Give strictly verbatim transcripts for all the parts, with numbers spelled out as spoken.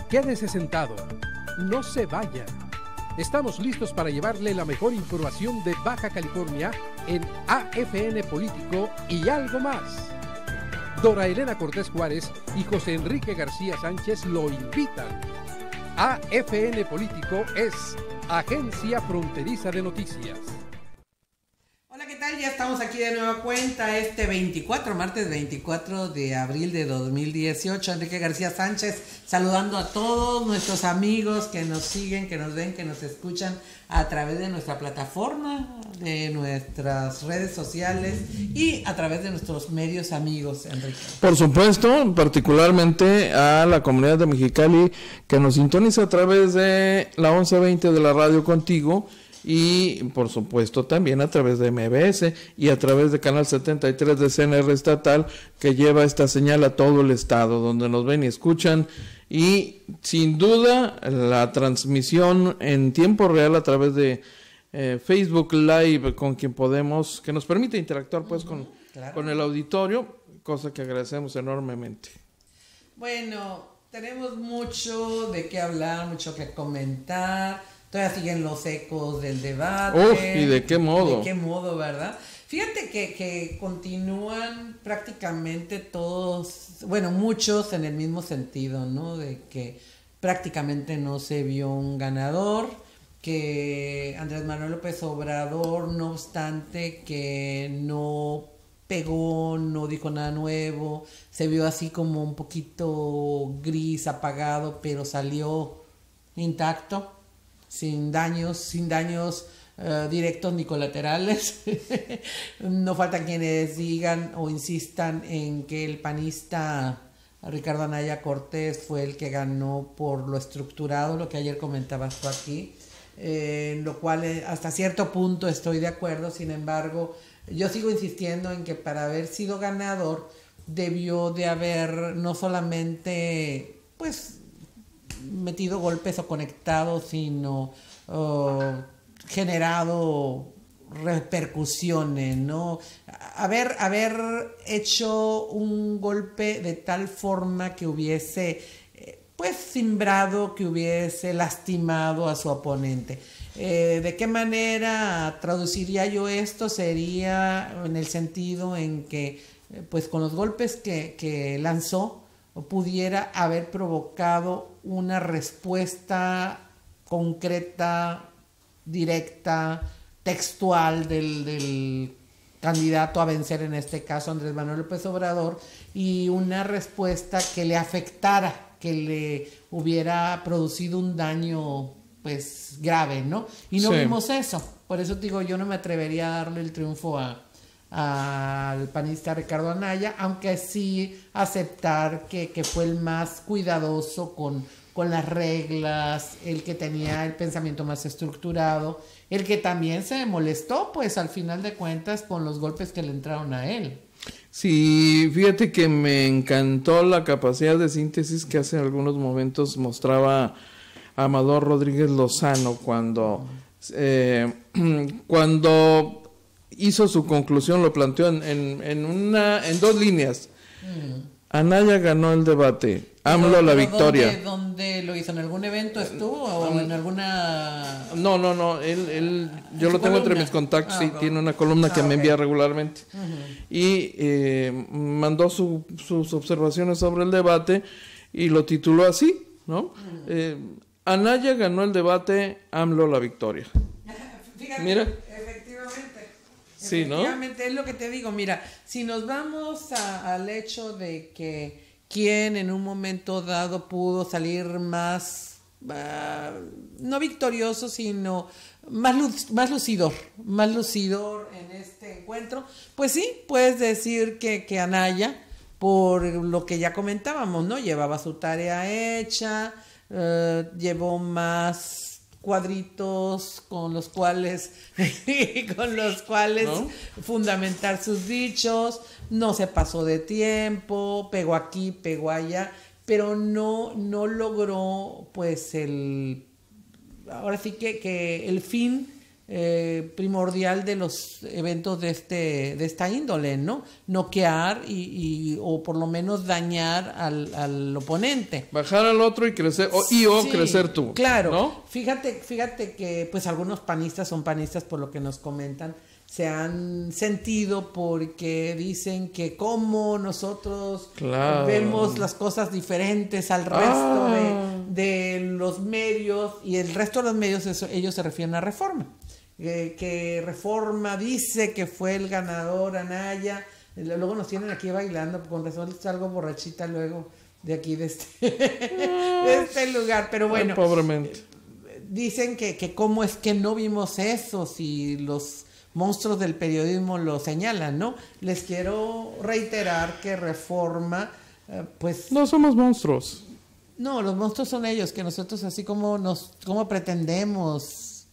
Quédese sentado, no se vaya. Estamos listos para llevarle la mejor información de Baja California en A F N Político y algo más. Dora Elena Cortés Juárez y José Enrique García Sánchez lo invitan. A F N Político es Agencia Fronteriza de Noticias. Hola, ¿qué tal? Ya estamos aquí de nueva cuenta este veinticuatro, martes veinticuatro de abril de dos mil dieciocho. Enrique García Sánchez saludando a todos nuestros amigos que nos siguen, que nos ven, que nos escuchan a través de nuestra plataforma, de nuestras redes sociales y a través de nuestros medios amigos, Enrique. Por supuesto, particularmente a la comunidad de Mexicali que nos sintoniza a través de la once veinte de la radio Contigo. Y por supuesto también a través de M B S y a través de Canal setenta y tres de C N R Estatal, que lleva esta señal a todo el estado, donde nos ven y escuchan. Y sin duda la transmisión en tiempo real a través de eh, Facebook Live, con quien podemos, que nos permite interactuar pues uh-huh, con, claro. con el auditorio, cosa que agradecemos enormemente. Bueno, tenemos mucho de qué hablar, mucho que comentar. Todavía siguen los ecos del debate. Uf, ¿y de qué modo? ¿De qué modo, verdad? Fíjate que, que continúan prácticamente todos, bueno, muchos en el mismo sentido, ¿no? De que prácticamente no se vio un ganador, que Andrés Manuel López Obrador, no obstante que no pegó, no dijo nada nuevo, se vio así como un poquito gris, apagado, pero salió intacto. Sin daños, sin daños uh, directos ni colaterales. No falta quienes digan o insistan en que el panista Ricardo Anaya Cortés fue el que ganó por lo estructurado, lo que ayer comentabas tú aquí, eh, en lo cual eh, hasta cierto punto estoy de acuerdo. Sin embargo, yo sigo insistiendo en que para haber sido ganador debió de haber no solamente pues metido golpes o conectado, sino uh, generado repercusiones, ¿no? Haber, haber hecho un golpe de tal forma que hubiese eh, pues simbrado, que hubiese lastimado a su oponente. Eh, ¿De qué manera traduciría yo esto? Sería en el sentido en que eh, pues con los golpes que, que lanzó pudiera haber provocado una respuesta concreta, directa, textual del, del candidato a vencer, en este caso Andrés Manuel López Obrador, y una respuesta que le afectara, que le hubiera producido un daño pues grave, ¿no? Y no sí. vimos eso. Por eso digo, yo no me atrevería a darle el triunfo a al panista Ricardo Anaya, aunque sí aceptar que, que fue el más cuidadoso con, con las reglas, el que tenía el pensamiento más estructurado, el que también se molestó, pues al final de cuentas, con los golpes que le entraron a él. Sí, fíjate que me encantó la capacidad de síntesis que hace algunos momentos mostraba Amador Rodríguez Lozano cuando, eh, cuando hizo su conclusión, lo planteó en, en, en, una, en dos líneas. Mm. Anaya ganó el debate, AMLO la victoria. ¿Dónde, ¿Dónde lo hizo? ¿En algún evento estuvo o um, en alguna...? No, no, no, él, él yo lo tengo entre mis contactos, ah, sí, okay. Tiene una columna ah, que me okay. envía regularmente. Uh-huh. Y eh, mandó su, sus observaciones sobre el debate y lo tituló así, ¿no? Uh-huh. Eh, Anaya ganó el debate, AMLO la victoria. Fíjate, mira. Efectivamente. Sí, ¿no? Efectivamente, es lo que te digo. Mira, si nos vamos a, al hecho de que quien en un momento dado pudo salir más, uh, no victorioso, sino más, luz, más lucidor, más lucidor en este encuentro, pues sí, puedes decir que, que Anaya, por lo que ya comentábamos, ¿no? Llevaba su tarea hecha, uh, llevó más cuadritos con los cuales con los cuales ¿no? fundamentar sus dichos, no se pasó de tiempo, pegó aquí, pegó allá, pero no, no logró pues el ahora sí que, que el fin eh, primordial de los eventos de este de esta índole, ¿no? Noquear y, y o por lo menos dañar al, al oponente. Bajar al otro y crecer, o, y o Sí, crecer tú. Claro. ¿No? Fíjate, fíjate que pues algunos panistas son panistas por lo que nos comentan, se han sentido porque dicen que como nosotros Claro. vemos las cosas diferentes al resto Ah. de, de los medios, y el resto de los medios eso, ellos se refieren a Reforma. Eh, que Reforma dice que fue el ganador Anaya, luego nos tienen aquí bailando, con razón salgo borrachita luego de aquí de este, de este lugar, pero bueno. Ay, pobremente. Dicen que, que cómo es que no vimos eso si los monstruos del periodismo lo señalan, ¿no? Les quiero reiterar que Reforma, eh, pues... No somos monstruos. No, los monstruos son ellos, que nosotros así como nos como pretendemos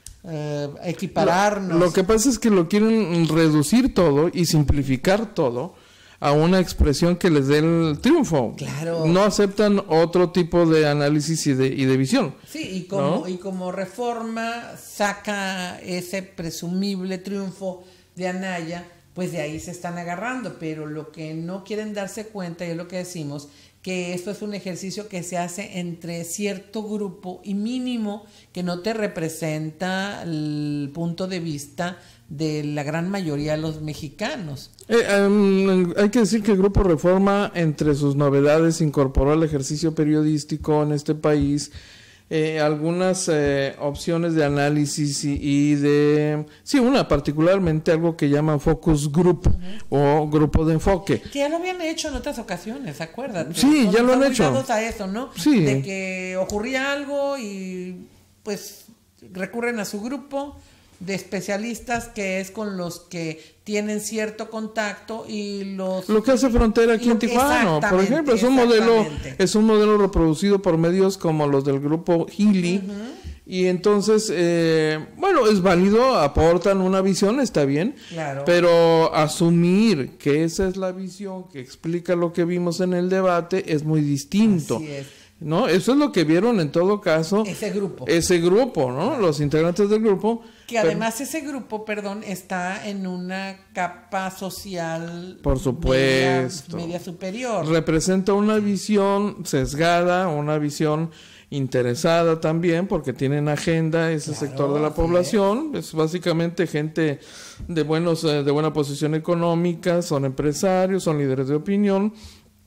eh, equipararnos. Lo, lo que pasa es que lo quieren reducir todo y simplificar todo a una expresión que les dé el triunfo. Claro. No aceptan otro tipo de análisis y de, y de visión. Sí, y como, ¿no? y como Reforma saca ese presumible triunfo de Anaya, pues de ahí se están agarrando, pero lo que no quieren darse cuenta, y es lo que decimos, que esto es un ejercicio que se hace entre cierto grupo y mínimo que no te representa el punto de vista de la gran mayoría de los mexicanos. Eh, um, hay que decir que el Grupo Reforma, entre sus novedades, incorporó al ejercicio periodístico en este país eh, algunas eh, opciones de análisis y, y de... Sí, una particularmente algo que llaman focus group uh-huh. o grupo de enfoque. Que ya lo habían hecho en otras ocasiones, acuérdate. Sí, ya lo han hecho. A eso, ¿no? Sí. De que ocurría algo y pues recurren a su grupo de especialistas que es con los que tienen cierto contacto y los lo que hace Frontera aquí en Tijuana, por ejemplo, es un modelo es un modelo reproducido por medios como los del grupo Gili. Uh-huh. Y entonces eh, bueno, es válido, aportan una visión, está bien, claro. Pero asumir que esa es la visión que explica lo que vimos en el debate es muy distinto. Así es. ¿No? Eso es lo que vieron en todo caso ese grupo ese grupo, ¿no? Claro. Los integrantes del grupo, que además pero, ese grupo, perdón, está en una capa social por supuesto media, media superior, representa una visión sesgada, una visión interesada también porque tienen agenda ese claro, sector de la población, es. es básicamente gente de buenos de buena posición económica, son empresarios, son líderes de opinión.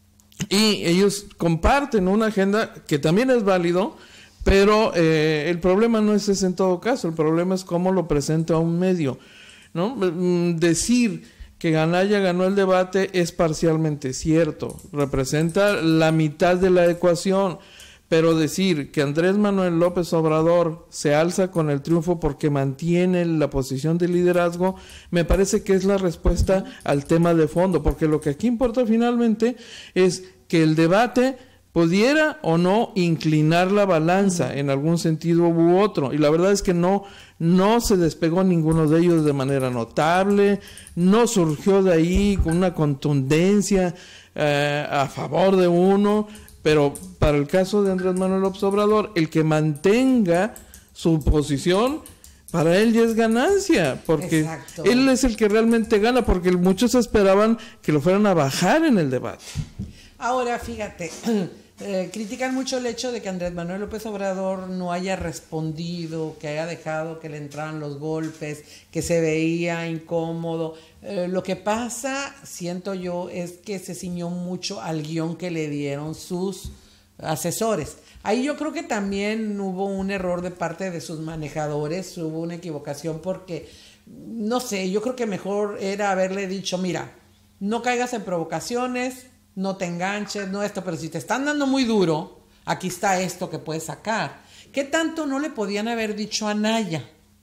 Y ellos comparten una agenda que también es válido, pero eh, el problema no es ese en todo caso, el problema es cómo lo presenta a un medio, ¿no? Decir que Anaya ganó el debate es parcialmente cierto, representa la mitad de la ecuación, pero decir que Andrés Manuel López Obrador se alza con el triunfo porque mantiene la posición de liderazgo, me parece que es la respuesta al tema de fondo, porque lo que aquí importa finalmente es que el debate pudiera o no inclinar la balanza en algún sentido u otro, y la verdad es que no, no se despegó ninguno de ellos de manera notable, no surgió de ahí con una contundencia eh, a favor de uno. Pero para el caso de Andrés Manuel López Obrador, el que mantenga su posición, para él ya es ganancia, porque Exacto. él es el que realmente gana, porque muchos esperaban que lo fueran a bajar en el debate. Ahora, fíjate, eh, critican mucho el hecho de que Andrés Manuel López Obrador no haya respondido, que haya dejado que le entraran los golpes, que se veía incómodo. Eh, lo que pasa, siento yo, es que se ciñó mucho al guión que le dieron sus asesores. Ahí yo creo que también hubo un error de parte de sus manejadores, hubo una equivocación porque, no sé, yo creo que mejor era haberle dicho, mira, no caigas en provocaciones, no te enganches, no esto, pero si te están dando muy duro, aquí está esto que puedes sacar. ¿Qué tanto no le podían haber dicho a Anaya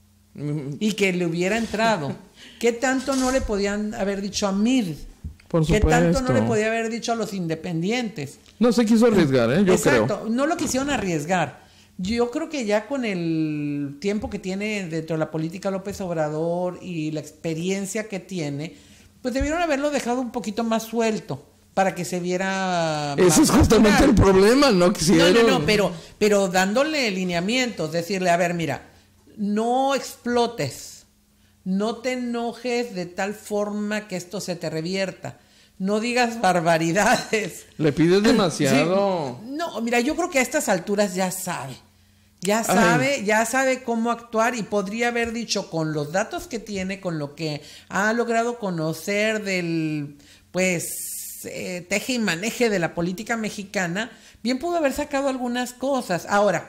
y que le hubiera entrado? ¿Qué tanto no le podían haber dicho a Mir? Por supuesto. ¿Qué tanto no le podía haber dicho a los independientes? No se quiso arriesgar, ¿eh? Yo Exacto, creo. No lo quisieron arriesgar. Yo creo que ya con el tiempo que tiene dentro de la política López Obrador y la experiencia que tiene, pues debieron haberlo dejado un poquito más suelto para que se viera. Eso es justamente natural. El problema, ¿no? Quisieron. No, no, no, pero, pero dándole lineamientos, decirle, a ver, mira, no explotes, no te enojes de tal forma que esto se te revierta. No digas barbaridades. Le pides demasiado. Sí. No, mira, yo creo que a estas alturas ya sabe. Ya sabe, Ay. ya sabe cómo actuar y podría haber dicho con los datos que tiene, con lo que ha logrado conocer del, pues, eh, teje y maneje de la política mexicana, bien pudo haber sacado algunas cosas. Ahora,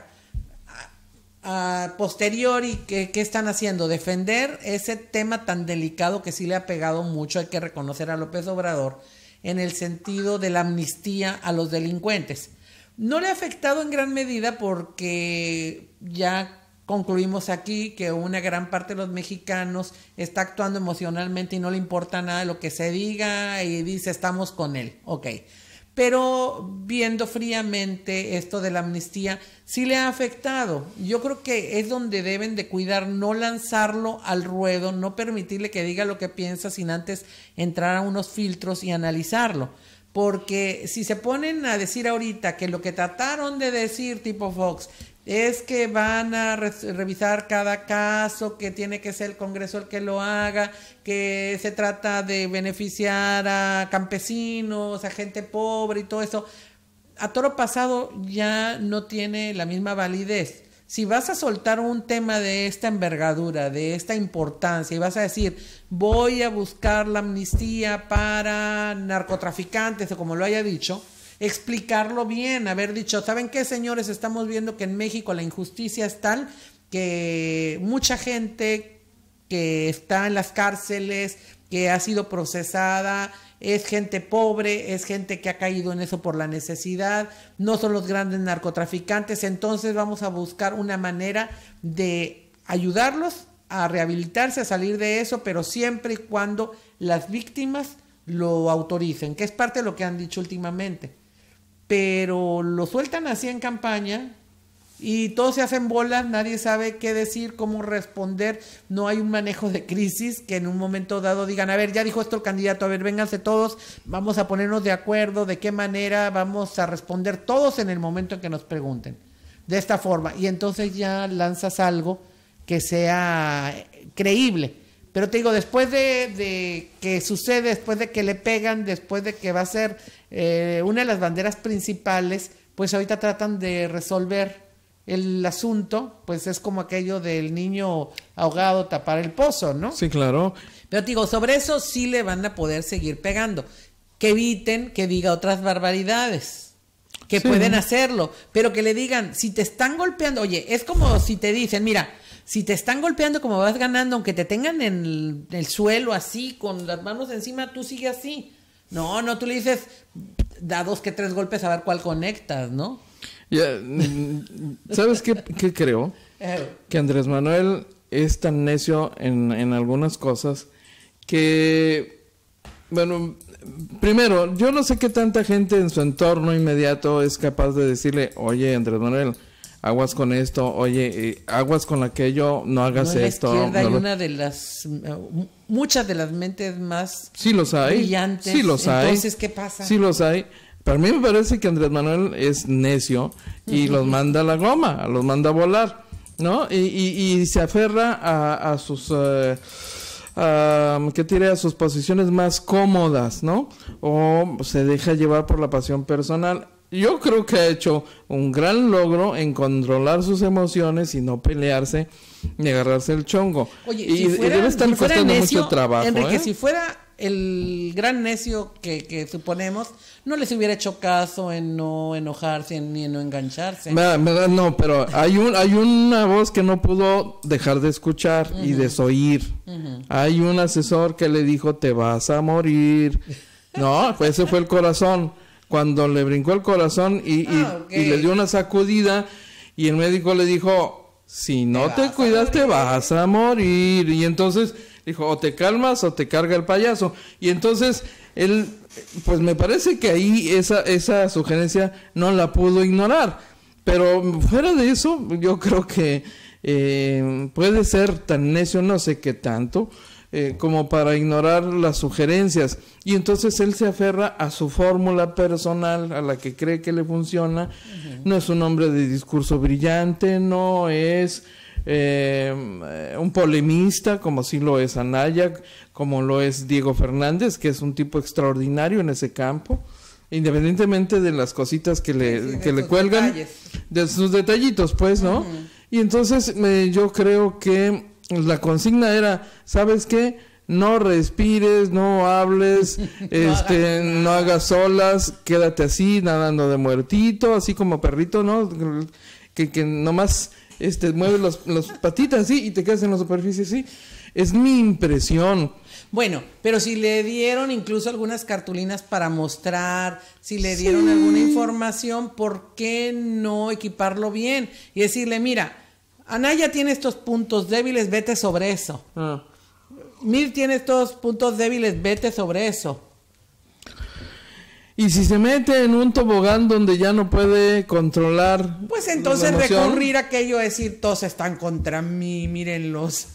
a posteriori, ¿qué, ¿qué están haciendo? Defender ese tema tan delicado que sí le ha pegado mucho, hay que reconocer a López Obrador, en el sentido de la amnistía a los delincuentes. No le ha afectado en gran medida porque ya concluimos aquí que una gran parte de los mexicanos está actuando emocionalmente y no le importa nada de lo que se diga y dice estamos con él, ok. Pero viendo fríamente esto de la amnistía, sí le ha afectado. Yo creo que es donde deben de cuidar, no lanzarlo al ruedo, no permitirle que diga lo que piensa sin antes entrar a unos filtros y analizarlo. Porque si se ponen a decir ahorita que lo que trataron de decir tipo Fox es que van a re revisar cada caso, que tiene que ser el Congreso el que lo haga, que se trata de beneficiar a campesinos, a gente pobre y todo eso, a toro pasado ya no tiene la misma validez. Si vas a soltar un tema de esta envergadura, de esta importancia, y vas a decir, voy a buscar la amnistía para narcotraficantes, o como lo haya dicho, explicarlo bien, haber dicho, ¿saben qué, señores? Estamos viendo que en México la injusticia es tal que mucha gente que está en las cárceles, que ha sido procesada, es gente pobre, es gente que ha caído en eso por la necesidad, no son los grandes narcotraficantes, entonces vamos a buscar una manera de ayudarlos a rehabilitarse, a salir de eso, pero siempre y cuando las víctimas lo autoricen, que es parte de lo que han dicho últimamente. Pero lo sueltan así en campaña y todos se hacen bolas, nadie sabe qué decir, cómo responder, no hay un manejo de crisis que en un momento dado digan, a ver, ya dijo esto el candidato, a ver, vénganse todos, vamos a ponernos de acuerdo, de qué manera vamos a responder todos en el momento en que nos pregunten, de esta forma, y entonces ya lanzas algo que sea creíble. Pero te digo, después de, de que sucede, después de que le pegan, después de que va a ser eh, una de las banderas principales, pues ahorita tratan de resolver el asunto, pues es como aquello del niño ahogado tapar el pozo, ¿no? Sí, claro. Pero te digo, sobre eso sí le van a poder seguir pegando. Que eviten que diga otras barbaridades, que sí. Pueden hacerlo, pero que le digan, si te están golpeando, oye, es como si te dicen, mira, si te están golpeando como vas ganando, aunque te tengan en el, el suelo así, con las manos encima, tú sigue así. No, no, tú le dices, da dos que tres golpes a ver cuál conectas, ¿no? Ya, ¿sabes qué, qué creo? Que Andrés Manuel es tan necio en, en algunas cosas que, bueno, primero, yo no sé qué tanta gente en su entorno inmediato es capaz de decirle, oye, Andrés Manuel, aguas con esto, oye, eh, aguas con aquello, no hagas no, esto. En la izquierda no hay lo... una de las, uh, muchas de las mentes más sí los hay, brillantes. Sí los hay. Entonces, ¿qué pasa? Sí los hay. Para mí me parece que Andrés Manuel es necio y uh-huh. los manda a la goma, los manda a volar, ¿no? Y, y, y se aferra a, a sus... Uh, Uh, ¿qué diré? A sus posiciones más cómodas, ¿no? O se deja llevar por la pasión personal. Yo creo que ha hecho un gran logro en controlar sus emociones y no pelearse ni agarrarse el chongo. Oye, y, si fuera, y debe estar si fuera costando necio, mucho trabajo. Enrique, ¿eh? si fuera el gran necio que, que suponemos, no les hubiera hecho caso en no enojarse ni en no engancharse. Me, me, no, pero hay un hay una voz que no pudo dejar de escuchar uh-huh. y desoír. Uh-huh. Hay un asesor que le dijo, te vas a morir. No, pues ese fue el corazón. Cuando le brincó el corazón y, ah, y, okay. y le dio una sacudida y el médico le dijo, si no te, te cuidas te vas a morir. Y entonces dijo, o te calmas o te carga el payaso. Y entonces él, pues me parece que ahí esa, esa sugerencia no la pudo ignorar. Pero fuera de eso, yo creo que eh, puede ser tan necio, no sé qué tanto, eh, como para ignorar las sugerencias. Y entonces él se aferra a su fórmula personal, a la que cree que le funciona. Uh-huh. No es un hombre de discurso brillante, no es... eh, un polemista, como sí lo es Anaya, como lo es Diego Fernández, que es un tipo extraordinario en ese campo, independientemente de las cositas que le, sí, que le cuelgan, detalles. De sus detallitos, pues, ¿no? Uh-huh. Y entonces eh, yo creo que la consigna era, ¿sabes qué? No respires, no hables, no este, hagas no hagas olas, quédate así, nadando de muertito, así como perrito, ¿no? Que, que nomás este, mueves las, las patitas así y te quedas en la superficie así. Es mi impresión. Bueno, pero si le dieron incluso algunas cartulinas para mostrar, si le dieron sí. alguna información, ¿por qué no equiparlo bien? Y decirle, mira, Anaya tiene estos puntos débiles, vete sobre eso. Ah. Mir tiene estos puntos débiles, vete sobre eso. Y si se mete en un tobogán donde ya no puede controlar, pues entonces recurrir a aquello, decir, todos están contra mí, mírenlos.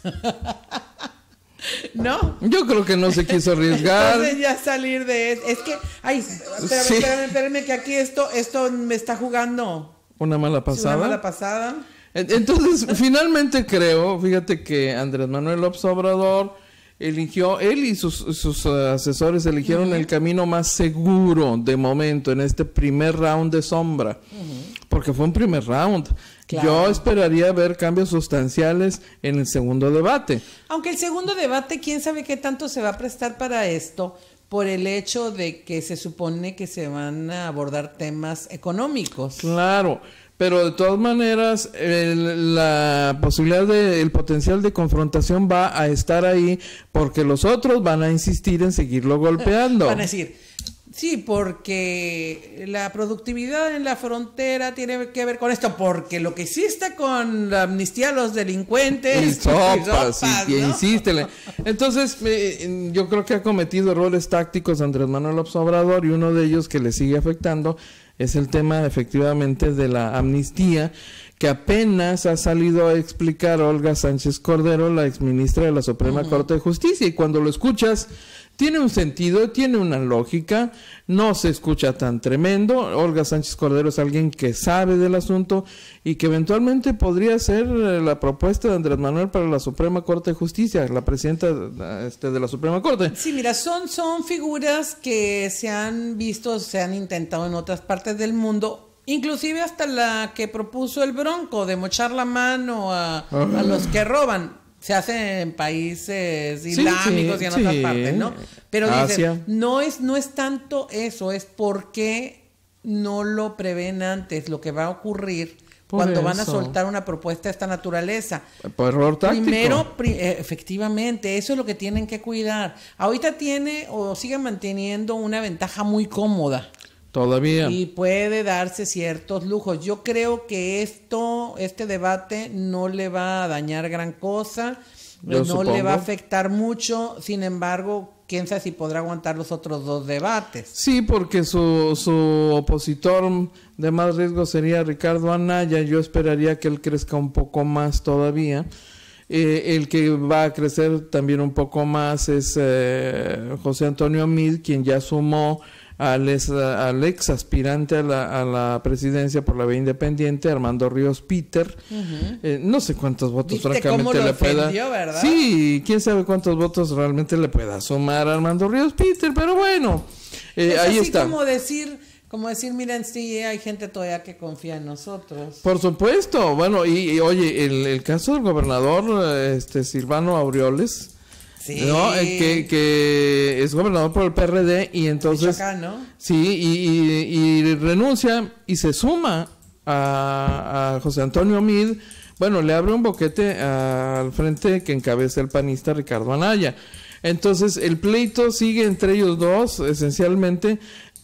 ¿No? Yo creo que no se quiso arriesgar. Entonces ya salir de eso. Es que, ay, espérame, sí. espérame, espérame, que aquí esto, esto me está jugando. Una mala pasada. Una mala pasada. Entonces, finalmente creo, fíjate que Andrés Manuel López Obrador eligió, él y sus, sus asesores eligieron uh-huh. el camino más seguro de momento en este primer round de sombra, uh-huh. porque fue un primer round. Claro. Yo esperaría ver cambios sustanciales en el segundo debate. Aunque el segundo debate, quién sabe qué tanto se va a prestar para esto, por el hecho de que se supone que se van a abordar temas económicos. Claro. Pero de todas maneras, el, la posibilidad de, el potencial de confrontación va a estar ahí, porque los otros van a insistir en seguirlo golpeando. Van a decir, sí, porque la productividad en la frontera tiene que ver con esto, porque lo que hiciste con la amnistía a los delincuentes. Y sopas, y, sopas, y, ¿no? y insístele. Entonces, eh, yo creo que ha cometido errores tácticos Andrés Manuel López Obrador, y uno de ellos que le sigue afectando es el tema efectivamente de la amnistía, que apenas ha salido a explicar Olga Sánchez Cordero, la exministra de la Suprema uh-huh. Corte de Justicia, y cuando lo escuchas tiene un sentido, tiene una lógica, no se escucha tan tremendo. Olga Sánchez Cordero es alguien que sabe del asunto y que eventualmente podría ser la propuesta de Andrés Manuel para la Suprema Corte de Justicia, la presidenta este, de la Suprema Corte. Sí, mira, son, son figuras que se han visto, se han intentado en otras partes del mundo, inclusive hasta la que propuso el Bronco, de mochar la mano a, uh-huh. a los que roban. Se hace en países islámicos sí, sí, y en sí. otras partes, ¿no? Pero dicen, no es, no es tanto eso, es porque no lo prevén antes, lo que va a ocurrir Por cuando eso. van a soltar una propuesta de esta naturaleza. Por error táctico. Primero, pri- efectivamente, eso es lo que tienen que cuidar. Ahorita tiene o sigue manteniendo una ventaja muy cómoda. Todavía. Y puede darse ciertos lujos. Yo creo que esto, este debate no le va a dañar gran cosa, Yo no supongo. le va a afectar mucho, sin embargo, quién sabe si podrá aguantar los otros dos debates. Sí, porque su, su opositor de más riesgo sería Ricardo Anaya. Yo esperaría que él crezca un poco más todavía. Eh, el que va a crecer también un poco más es eh, José Antonio Meade, quien ya sumó al ex, al ex aspirante a la, a la presidencia por la vía independiente, Armando Ríos Peter. Uh-huh. Eh, no sé cuántos votos francamente le pueda. ¿verdad? Sí, quién sabe cuántos votos realmente le pueda sumar a Armando Ríos Peter, pero bueno, eh, ahí así está. Como decir, como decir, miren, sí, hay gente todavía que confía en nosotros. Por supuesto, bueno, y, y oye, el, el caso del gobernador este Silvano Aureoles. Sí. No, eh, que, que es gobernador por el P R D y entonces Michoacán, ¿no? Sí, y, y, y renuncia y se suma a, a José Antonio Meade. Bueno, le abre un boquete a, al frente que encabeza el panista Ricardo Anaya. Entonces el pleito sigue entre ellos dos esencialmente,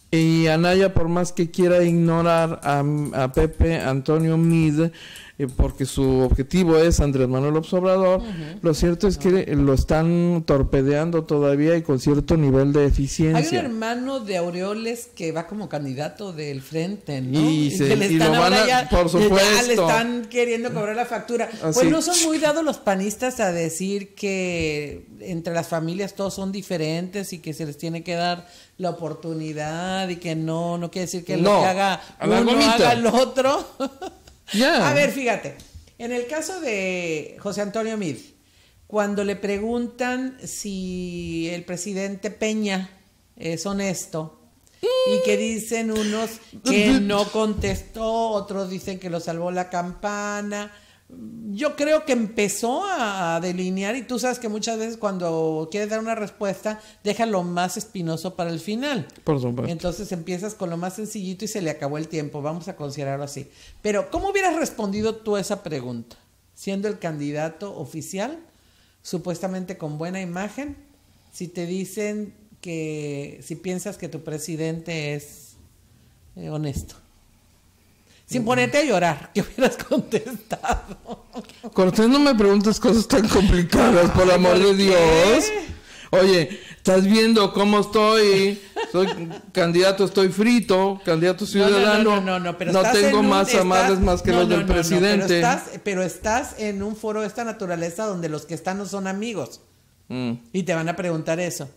y Anaya, por más que quiera ignorar a, a Pepe Antonio Meade, eh, porque su objetivo es Andrés Manuel López Obrador, uh-huh. lo cierto es que lo están torpedeando todavía y con cierto nivel de eficiencia. Hay un hermano de Aureoles que va como candidato del frente, ¿no? Y, se, y, y lo van a, ya, por supuesto. Ya le están queriendo cobrar la factura. Así. Pues no son muy dados los panistas a decir que entre las familias todos son diferentes y que se les tiene que dar la oportunidad, y que no, no quiere decir que no, lo que haga uno haga el otro. Yeah. A ver, fíjate, En el caso de José Antonio Meade, cuando le preguntan si el presidente Peña es honesto y que dicen unos que no contestó, otros dicen que lo salvó la campana. Yo creo que empezó a delinear, y tú sabes que muchas veces cuando quieres dar una respuesta, deja lo más espinoso para el final. Por supuesto. Entonces empiezas con lo más sencillito y se le acabó el tiempo, vamos a considerarlo así. Pero, ¿cómo hubieras respondido tú a esa pregunta? Siendo el candidato oficial, supuestamente con buena imagen, si te dicen que, si piensas que tu presidente es eh, honesto. Sin ponerte a llorar, ¿qué hubieras contestado? Cortés, no me preguntes cosas tan complicadas, por amor de Dios. Oye, estás viendo cómo estoy. Soy candidato, estoy frito, candidato ciudadano. No, no, no, no, no, pero no estás tengo en un, más estás, amables más que no, los no, del no, presidente. No, pero, estás, pero estás en un foro de esta naturaleza donde los que están no son amigos. Mm. Y te van a preguntar eso.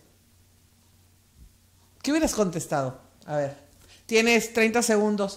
¿Qué hubieras contestado? A ver, tienes treinta segundos.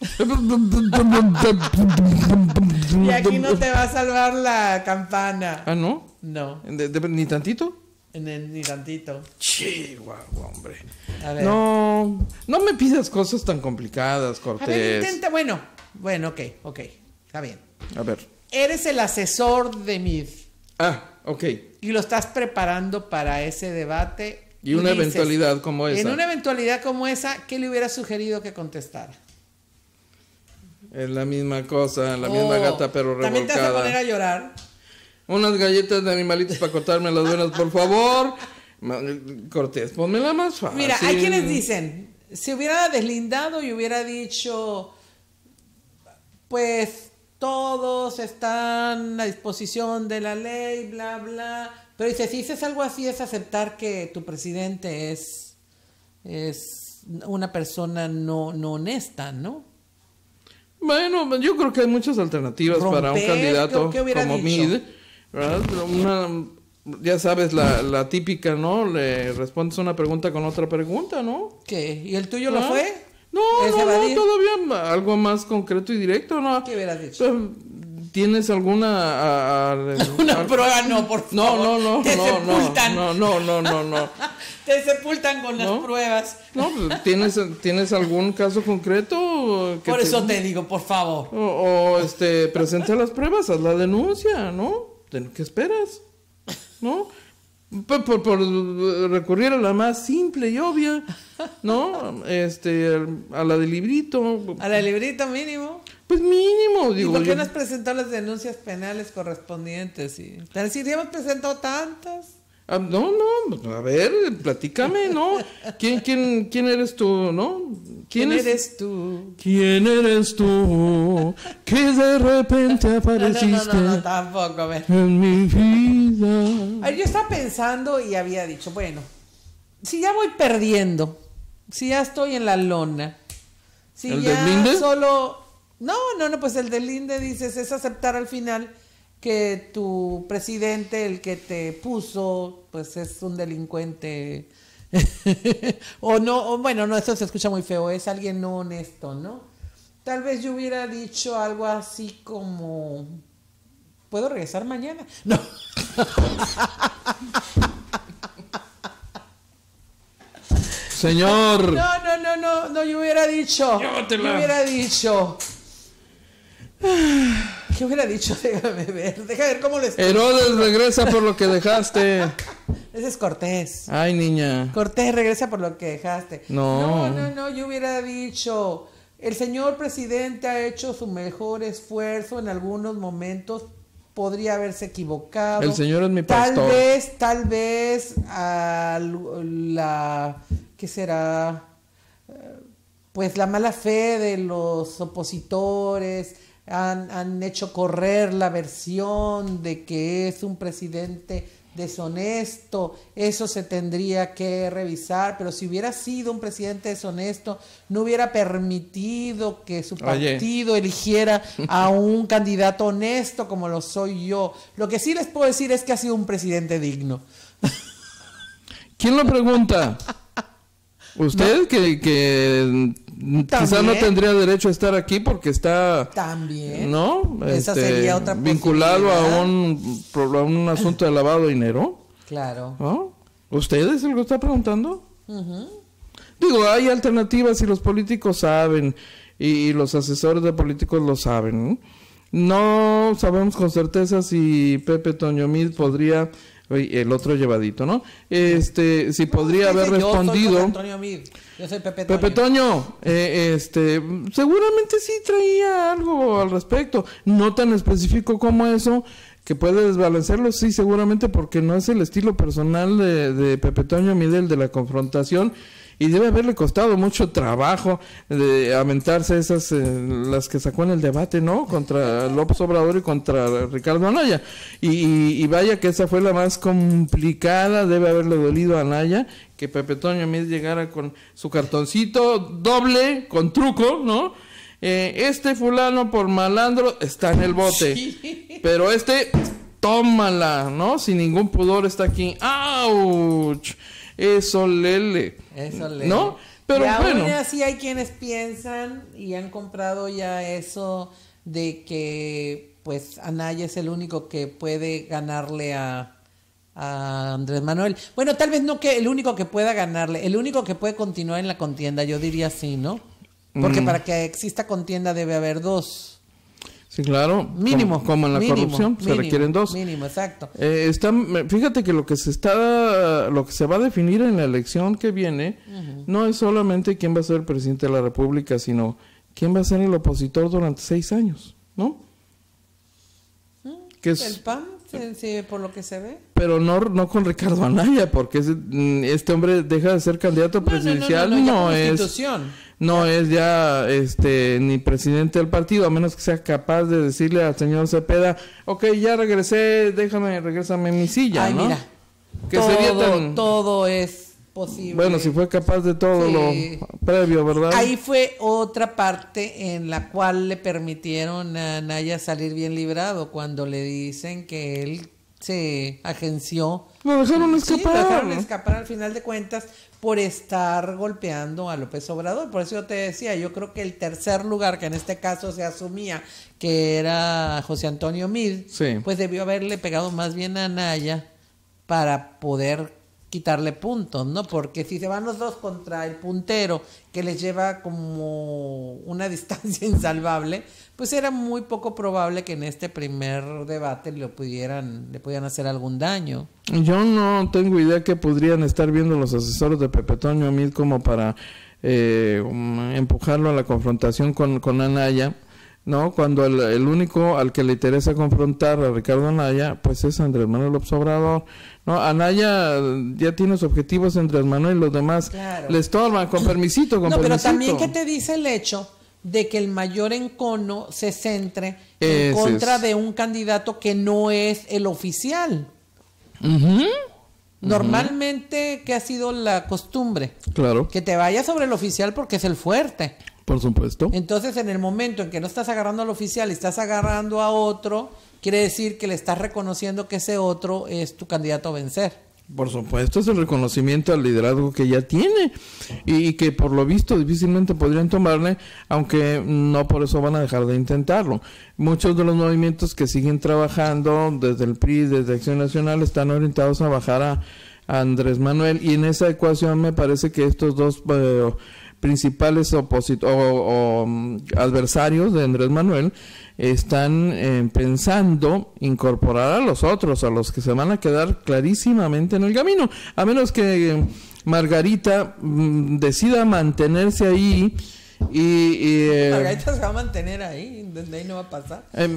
Y aquí no te va a salvar la campana. ¿Ah, no? No. ¿De, de, ¿Ni tantito? Ni tantito. Chihuahua, hombre. A ver. No, no me pidas cosas tan complicadas, Cortés. A ver, intenta, bueno, bueno, ok, ok, está bien. A ver. Eres el asesor de Meade. Ah, ok. Y lo estás preparando para ese debate. Y una dices, eventualidad como esa. En una eventualidad como esa, ¿qué le hubiera sugerido que contestara? Es la misma cosa, la oh, misma gata pero revolcada. También te vas a poner a llorar. Unas galletas de animalitos para cortarme las venas, por favor. Cortés, ponmela más fácil. Mira, hay quienes dicen, si hubiera deslindado y hubiera dicho, pues todos están a disposición de la ley, bla, bla. Pero dice, si dices algo así es aceptar que tu presidente es, es una persona no, no honesta, ¿no? Bueno, yo creo que hay muchas alternativas Romper, para un candidato ¿qué, qué como Meade, ¿verdad? Una, ya sabes, la, la típica, ¿no? Le respondes una pregunta con otra pregunta, ¿no? ¿Qué? ¿Y el tuyo ¿Ah? lo fue? No, no, no, todavía algo más concreto y directo, ¿no? ¿Qué hubieras dicho? ¿Tienes alguna a, a, una a, prueba? No, por favor. No, no, no, Te no, sepultan. no, no, no, no, no. Te sepultan con las ¿No? pruebas. No, pues, ¿tienes, ¿tienes algún caso concreto? Que por te, eso te digo, por favor. O, o este, presenta las pruebas, haz la denuncia, ¿no? ¿Qué esperas? ¿No? Por, por, por recurrir a la más simple y obvia, ¿no? Este, a la del librito. ¿A la del librito mínimo? Pues mínimo, digo. ¿Y por qué yo... no has presentado las denuncias penales correspondientes? ¿Sí? Es decir, ya hemos presentado tantas. Ah, no, no, a ver, platícame, ¿no? ¿Quién, quién, quién eres tú, no? ¿Quién, ¿Quién es... eres tú? ¿Quién eres tú? Que de repente apareciste. No, no, no, no, tampoco, a ver. En mi vida. Ay, yo estaba pensando y había dicho, bueno, si ya voy perdiendo, si ya estoy en la lona, si ¿El ya del Linde? solo... No, no, no, pues el del Linde dices, es aceptar al final que tu presidente, el que te puso, pues es un delincuente o no, o bueno, no, eso se escucha muy feo, es alguien no honesto, ¿no? Tal vez yo hubiera dicho algo así como, ¿puedo regresar mañana? No. Señor. No, no, no, no, no, yo hubiera dicho, Llévatela. yo hubiera dicho... ¿Qué hubiera dicho? Déjame ver, déjame ver cómo lo estoy. Herodes, regresa por lo que dejaste. Ese es Cortés. Ay, niña. Cortés, regresa por lo que dejaste. No. No, no, no, yo hubiera dicho, el señor presidente ha hecho su mejor esfuerzo en algunos momentos, podría haberse equivocado. El señor es mi pastor. Tal vez, tal vez, a la, ¿qué será? Pues la mala fe de los opositores han, han hecho correr la versión de que es un presidente deshonesto, eso se tendría que revisar, pero si hubiera sido un presidente deshonesto, no hubiera permitido que su partido Oye. eligiera a un candidato honesto como lo soy yo. Lo que sí les puedo decir es que ha sido un presidente digno. ¿Quién lo pregunta? ¿Usted? ¿No? que, que quizá no tendría derecho a estar aquí porque está también, ¿no? Esa este, sería otra vinculado a un, a un asunto de lavado de dinero. Claro. ¿No? ¿Ustedes se lo está preguntando? Uh-huh. Digo, hay alternativas y los políticos saben, y, y los asesores de políticos lo saben, ¿no? No sabemos con certeza si Pepe Toño Meade podría, el otro llevadito, ¿no? Este, si podría haber respondido. Yo soy Antonio Meade. Yo soy Pepe Toño. Pepe Toño, eh, este, seguramente sí traía algo al respecto, no tan específico como eso, que puede desbalancearlo, sí, seguramente, porque no es el estilo personal de, de Pepe Toño Meade, el de la confrontación. Y debe haberle costado mucho trabajo de aventarse esas, eh, las que sacó en el debate, ¿no? Contra López Obrador y contra Ricardo Anaya. Y, y, y vaya que esa fue la más complicada, debe haberle dolido a Anaya, que Pepe Toño Meade llegara con su cartoncito doble, con truco, ¿no? Eh, este fulano por malandro está en el bote, sí. Pero este, tómala, ¿no? Sin ningún pudor está aquí. ¡Auch! Eso lele. Eso lele. ¿No? Pero y aún bueno. así hay quienes piensan y han comprado ya eso de que pues Anaya es el único que puede ganarle a, a Andrés Manuel. Bueno, tal vez no que el único que pueda ganarle, el único que puede continuar en la contienda, yo diría sí, ¿no? Porque mm. para que exista contienda debe haber dos. Sí, claro. Mínimo. Como, como en la mínimo, corrupción, mínimo, se requieren dos. Mínimo, exacto. Eh, está, fíjate que lo que se está, lo que se va a definir en la elección que viene, uh-huh. no es solamente quién va a ser el presidente de la República, sino quién va a ser el opositor durante seis años, ¿no? Que es, el P A N, sí, sí, por lo que se ve. Pero no, no con Ricardo Anaya, porque ese, este hombre deja de ser candidato no, presidencial, no, no, no, no, no es, no ya. es ya este ni presidente del partido, a menos que sea capaz de decirle al señor Cepeda, ok, ya regresé, déjame, regrésame en mi silla, Ay, ¿no? mira, que todo, sería tan... todo es posible. Bueno, si fue capaz de todo sí. lo previo, ¿verdad? Ahí fue otra parte en la cual le permitieron a Anaya salir bien librado, cuando le dicen que él se agenció. Lo dejaron escapar. Sí, lo dejaron escapar al final de cuentas por estar golpeando a López Obrador. Por eso yo te decía, yo creo que el tercer lugar, que en este caso se asumía que era José Antonio Meade, sí. pues debió haberle pegado más bien a Anaya para poder quitarle puntos, ¿no? Porque si se van los dos contra el puntero, que les lleva como una distancia insalvable, pues era muy poco probable que en este primer debate le pudieran, le pudieran hacer algún daño. Yo no tengo idea que podrían estar viendo los asesores de Pepe Toño Meade como para eh, empujarlo a la confrontación con, con Anaya, ¿no? Cuando el, el único al que le interesa confrontar a Ricardo Anaya, pues es Andrés Manuel López Obrador, ¿no? Anaya ya tiene sus objetivos, Andrés Manuel, los demás claro. le estorban, con permisito, con no, permisito. Pero también, ¿qué te dice el hecho de que el mayor encono se centre Ese en contra es. de un candidato que no es el oficial? Uh-huh. Normalmente, uh-huh. ¿qué ha sido la costumbre? Claro. Que te vayas sobre el oficial porque es el fuerte. Por supuesto. Entonces, en el momento en que no estás agarrando al oficial y estás agarrando a otro, quiere decir que le estás reconociendo que ese otro es tu candidato a vencer. Por supuesto, es el reconocimiento al liderazgo que ya tiene y que por lo visto difícilmente podrían tomarle, aunque no por eso van a dejar de intentarlo. Muchos de los movimientos que siguen trabajando desde el P R I, desde Acción Nacional, están orientados a bajar a, a Andrés Manuel, y en esa ecuación me parece que estos dos eh, principales oposit- o, o um, adversarios de Andrés Manuel están eh, pensando incorporar a los otros, a los que se van a quedar clarísimamente en el camino, a menos que eh, Margarita mm, decida mantenerse ahí y... y eh, Margarita se va a mantener ahí, desde ahí no va a pasar. Eh,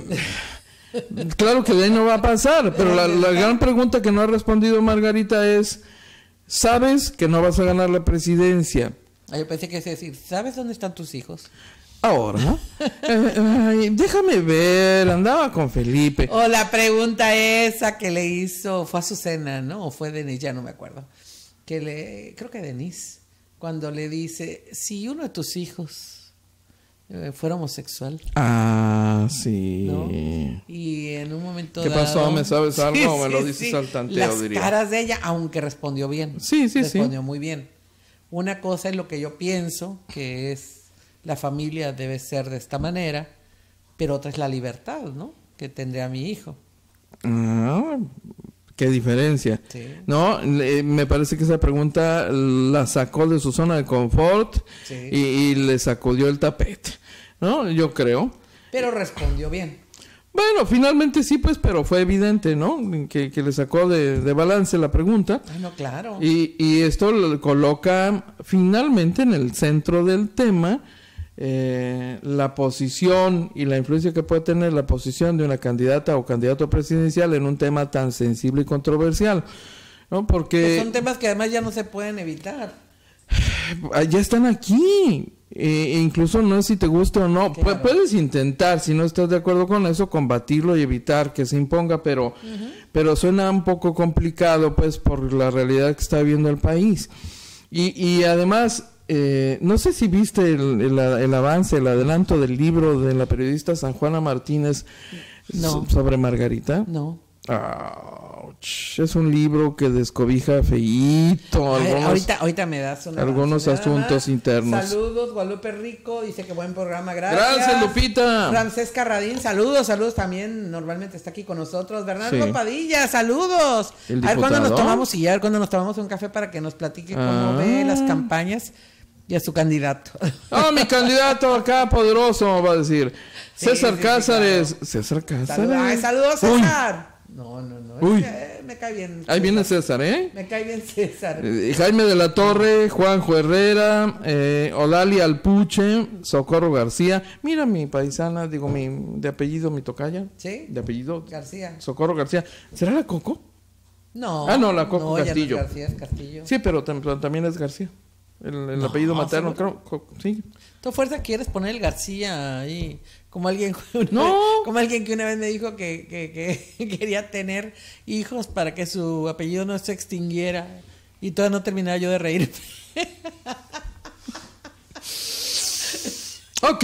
claro que de ahí no va a pasar, pero la, la gran pregunta que no ha respondido Margarita es, ¿sabes que no vas a ganar la presidencia? Ah, yo pensé que es decir, ¿sabes dónde están tus hijos? Ahora, eh, ay, déjame ver, andaba con Felipe. O la pregunta esa que le hizo, fue Azucena, ¿no? O fue Denise, ya no me acuerdo. Que le, creo que Denise, cuando le dice, si uno de tus hijos eh, fuera homosexual. Ah, sí. ¿No? Y en un momento ¿Qué dado, pasó? ¿Me sabes algo sí, o me sí, lo dices sí, al tanteo, las diría? caras de ella, aunque respondió bien. Sí, sí, respondió sí. muy bien. Una cosa es lo que yo pienso, que es la familia debe ser de esta manera, pero otra es la libertad, ¿no? Que tendría mi hijo. Ah, qué diferencia. Sí. No, le- me parece que esa pregunta la sacó de su zona de confort Sí. y, y le sacudió el tapete, ¿no? Yo creo. Pero respondió bien. Bueno, finalmente sí, pues, pero fue evidente, ¿no? Que, que le sacó de, de balance la pregunta. Ay, no, claro. Y, y esto lo coloca finalmente en el centro del tema eh, la posición y la influencia que puede tener la posición de una candidata o candidato presidencial en un tema tan sensible y controversial, ¿no? Porque Pues son temas que además ya no se pueden evitar. ya están aquí. E incluso no es si te gusta o no. Claro. Pu- puedes intentar, si no estás de acuerdo con eso, combatirlo y evitar que se imponga, pero, uh-huh. pero suena un poco complicado, pues, por la realidad que está viviendo el país. Y, y además, eh, no sé si viste el, el, el avance, el adelanto del libro de la periodista San Juana Martínez No. so- sobre Margarita. No. Ouch. Es un libro que descobija feíto Ay, algunos, ahorita, ahorita me das una algunos avance, nada asuntos más. internos. Saludos, Guadalupe Rico, dice que buen programa, gracias. Gracias, Lupita. Francesca Radín, saludos, saludos también, normalmente está aquí con nosotros. Bernardo Sí. Padilla, saludos. ¿El A ver cuándo nos diputado? tomamos, y a ver cuándo nos tomamos un café para que nos platique cómo Ah. ve las campañas y a su candidato. Ah, mi candidato acá poderoso, va a decir. Sí, César sí, sí, Cázares. claro. César Cázares. Saludos, ay, saludos, Uy. César. No, no, no, Uy. es que, eh, me cae bien. Ahí viene César. César, ¿eh? Me cae bien César. Eh, Jaime de la Torre, Juanjo Herrera, eh, Odalia Alpuche, Socorro García. Mira mi paisana, digo, mi de apellido, mi tocaya. ¿Sí? De apellido. García. Socorro García. ¿Será la Coco? No. Ah, no, la Coco no, ya no es Castillo. García, es Castillo. Sí, pero tam- también es García. El, el No, apellido materno, ¿seguro? creo. Co- sí. ¿Tú fuerza quieres poner el García ahí? Como alguien, una No. vez- como alguien que una vez me dijo que, que, que quería tener hijos para que su apellido no se extinguiera. Y todavía no terminaba yo de reír. Ok.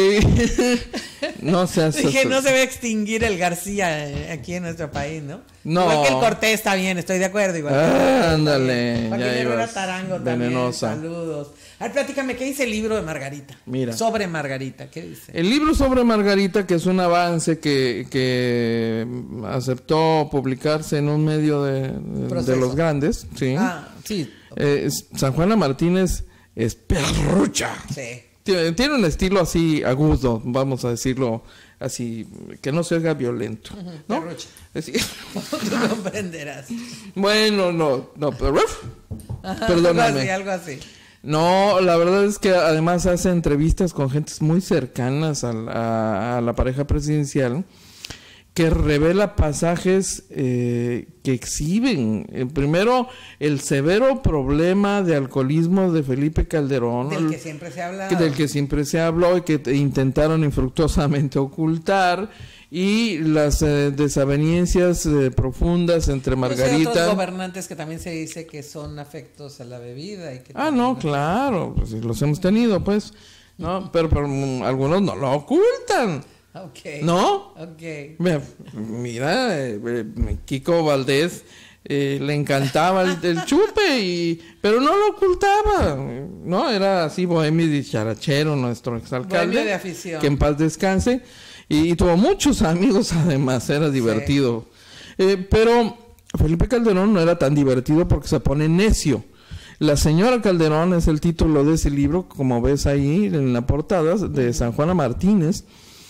No seas... Dije, no se va a extinguir el García eh, aquí en nuestro país, ¿no? No. Igual que el Cortés está bien, estoy de acuerdo. Igual. Ah, ándale, Joaquín ya Herrera ibas Tarango también, venenosa. saludos. A ver, platícame, ¿qué dice el libro de Margarita? Mira. Sobre Margarita, ¿qué dice? El libro sobre Margarita, que es un avance que, que aceptó publicarse en un medio de, de Proceso. los grandes, ¿sí? Ah, sí. Eh, es- San Juana Martínez es perrucha. Sí. Tiene, tiene un estilo así agudo, vamos a decirlo así, que no se haga violento, ¿no? Perrucha. Así- Tú comprenderás. bueno, no, no, pero... Ajá, Perdóname. Algo así, algo así. No, la verdad es que además hace entrevistas con gentes muy cercanas a la, a la pareja presidencial que revela pasajes eh, que exhiben, eh, primero, el severo problema de alcoholismo de Felipe Calderón, Del que siempre se habla. que- del que siempre se habló y que te- intentaron infructuosamente ocultar, y las eh, desavenencias eh, profundas entre Pues hay Margarita... otros gobernantes que también se dice que son afectos a la bebida. Y que Ah, también- no, claro, pues sí, los hemos tenido, pues, ¿no? Pero, pero, mm, algunos no lo ocultan, Ok. ¿no? Ok. Mira, mira, eh, eh, Kiko Valdés eh, le encantaba el, el chupe, y, pero no lo ocultaba, ¿no? Era así bohemio y dicharachero nuestro exalcalde. Bohemio de afición. Que en paz descanse. Y, y tuvo muchos amigos además, era divertido. Eh, pero Felipe Calderón no era tan divertido porque se pone necio. La señora Calderón es el título de ese libro, como ves ahí en la portada, de San Juana Martínez,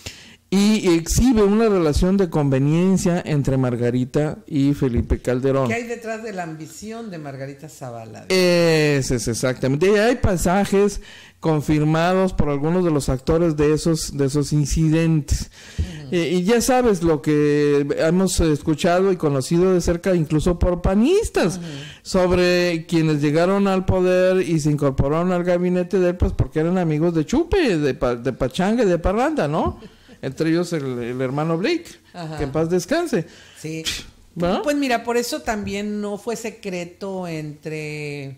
y exhibe una relación de conveniencia entre Margarita y Felipe Calderón. ¿Qué hay detrás de la ambición de Margarita Zavala? Ese es exactamente. Y hay pasajes confirmados por algunos de los actores de esos de esos incidentes. Uh-huh. eh, y ya sabes lo que hemos escuchado y conocido de cerca, incluso por panistas, uh-huh, sobre quienes llegaron al poder y se incorporaron al gabinete de él, pues porque eran amigos de chupe, de, pa, de pachanga y de parranda, ¿no? Entre ellos el, el hermano Blake, ajá, que en paz descanse. Sí. ¿No? Pues mira, por eso también no fue secreto entre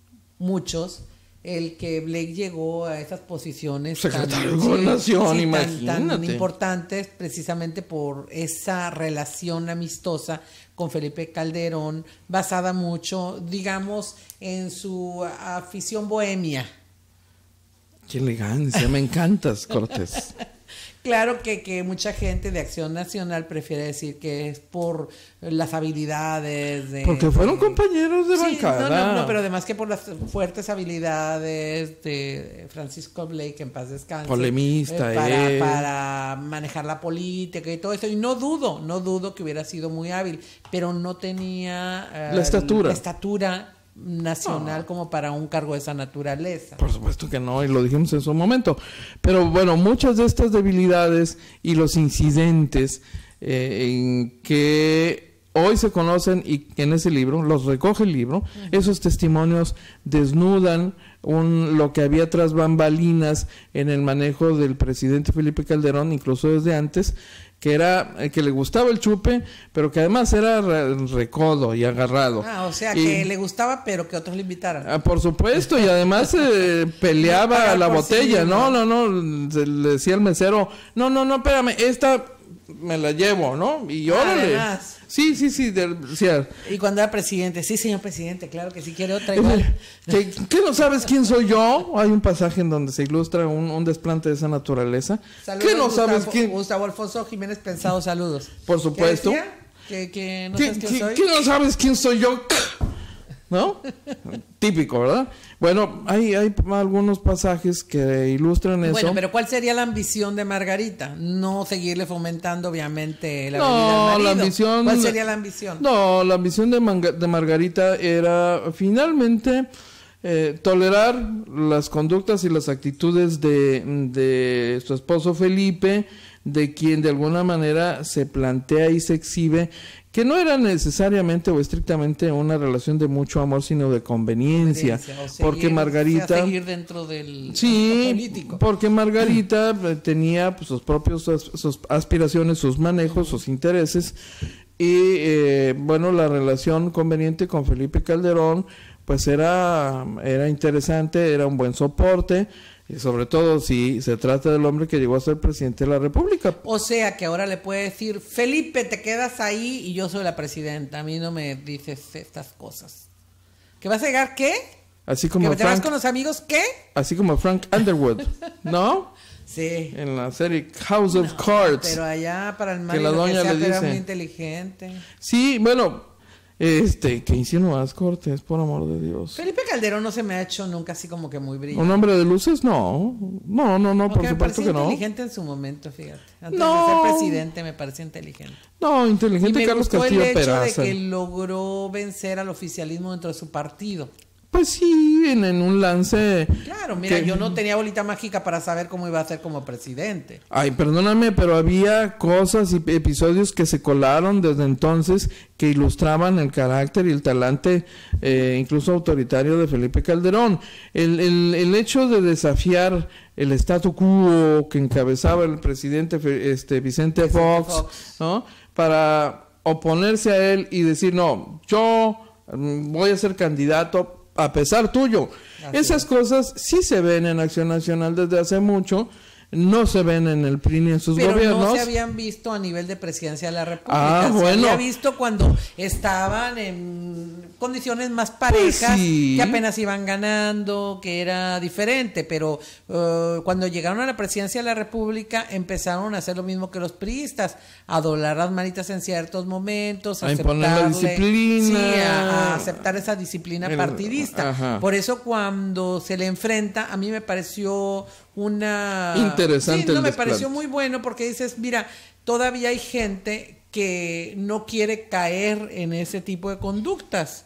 muchos el que Blake llegó a esas posiciones secretario de Gobernación, sí, imagínate, tan, tan importantes, precisamente por esa relación amistosa con Felipe Calderón, basada mucho, digamos, en su afición bohemia. qué elegancia, me encantas, Cortés. Claro que, que mucha gente de Acción Nacional prefiere decir que es por las habilidades de... Porque fueron de, compañeros de sí, bancada. No, no, no, pero además que por las fuertes habilidades de Francisco Blake, en paz descanse. Polemista, eh, para, eh. para manejar la política y todo eso. Y no dudo, no dudo que hubiera sido muy hábil, pero no tenía... Eh, la estatura. La estatura nacional no. como para un cargo de esa naturaleza. Por supuesto que no, y lo dijimos en su momento. Pero bueno, muchas de estas debilidades y los incidentes eh, en que hoy se conocen y en ese libro, los recoge el libro, uh-huh. esos testimonios desnudan un, lo que había tras bambalinas en el manejo del presidente Felipe Calderón, incluso desde antes, que era que le gustaba el chupe, pero que además era recodo y agarrado. Ah, o sea, y, que le gustaba, pero que otros le invitaran. Ah, por supuesto, y además eh, peleaba la botella, sí, no, no, no, se le decía al mesero, no, no, no, espérame, esta me la llevo, ¿no? Y órale. Además. Sí, sí, sí, de, sí. Y cuando era presidente, sí, señor presidente, claro que sí quiere otra igual. ¿Qué, ¿Qué no sabes quién soy yo? Hay un pasaje en donde se ilustra un, un desplante de esa naturaleza. Saludos, ¿Qué no Gustavo, sabes quién? Gustavo Alfonso Jiménez Pensado, saludos. Por supuesto. ¿Qué, que no ¿Qué, sabes quién qué, soy? ¿Qué no sabes quién soy yo? ¿No? Típico, ¿verdad? Bueno, hay, hay algunos pasajes que ilustran eso. Bueno, pero ¿cuál sería la ambición de Margarita? No seguirle fomentando, obviamente, la no, bebida al marido. La ambición, ¿Cuál sería la ambición? No, la ambición de, Manga, de Margarita era finalmente eh, tolerar las conductas y las actitudes de, de su esposo Felipe, de quien de alguna manera se plantea y se exhibe que no era necesariamente o estrictamente una relación de mucho amor, sino de conveniencia, conveniencia seguir, porque Margarita... O sea, seguir dentro del sí, político. Porque Margarita tenía pues, sus propios sus aspiraciones, sus manejos, sus intereses, y eh, bueno, la relación conveniente con Felipe Calderón pues era, era interesante, era un buen soporte, y sobre todo si se trata del hombre que llegó a ser presidente de la República. O sea que ahora le puede decir, Felipe, te quedas ahí y yo soy la presidenta, a mí no me dices estas cosas. ¿Que vas a llegar qué? Así como ¿Que te Frank, vas con los amigos qué? Así como Frank Underwood, ¿no? Sí. En la serie House of no, Cards. Pero allá para el mal que la doña que sea, le era dice, muy inteligente. Sí, bueno... Este, ¿qué insinúas, Cortés? Por amor de Dios. Felipe Calderón no se me ha hecho nunca así como que muy brillante. ¿Un hombre de luces? No. No, no, no, Porque por supuesto que no. me parecía inteligente en su momento, fíjate. Antes no. de ser presidente me parecía inteligente. No, inteligente y me Carlos gustó Castillo el hecho Peraza. de que logró vencer al oficialismo dentro de su partido. Pues sí, en, en un lance... Claro, mira, que... yo no tenía bolita mágica para saber cómo iba a ser como presidente. Ay, perdóname, pero había cosas y episodios que se colaron desde entonces que ilustraban el carácter y el talante, eh, incluso autoritario, de Felipe Calderón. El, el, el hecho de desafiar el statu quo que encabezaba el presidente este, Vicente, Vicente Fox, Fox, ¿no? Para oponerse a él y decir, no, yo voy a ser candidato a pesar tuyo. Así Esas es. cosas sí se ven en Acción Nacional desde hace mucho, no se ven en el P R I ni en sus Pero gobiernos. No se habían visto a nivel de presidencia de la República. Ah, se bueno. había visto cuando estaban en condiciones más parejas, pues sí. que apenas iban ganando, que era diferente, pero uh, cuando llegaron a la presidencia de la República empezaron a hacer lo mismo que los priistas, a doblar las manitas en ciertos momentos, a, a imponer la disciplina, sí, a, a aceptar esa disciplina El, partidista. Ajá. Por eso cuando se le enfrenta, a mí me pareció una... interesante. Sí, no, el me desplante. pareció muy bueno porque dices, mira, todavía hay gente que no quiere caer en ese tipo de conductas,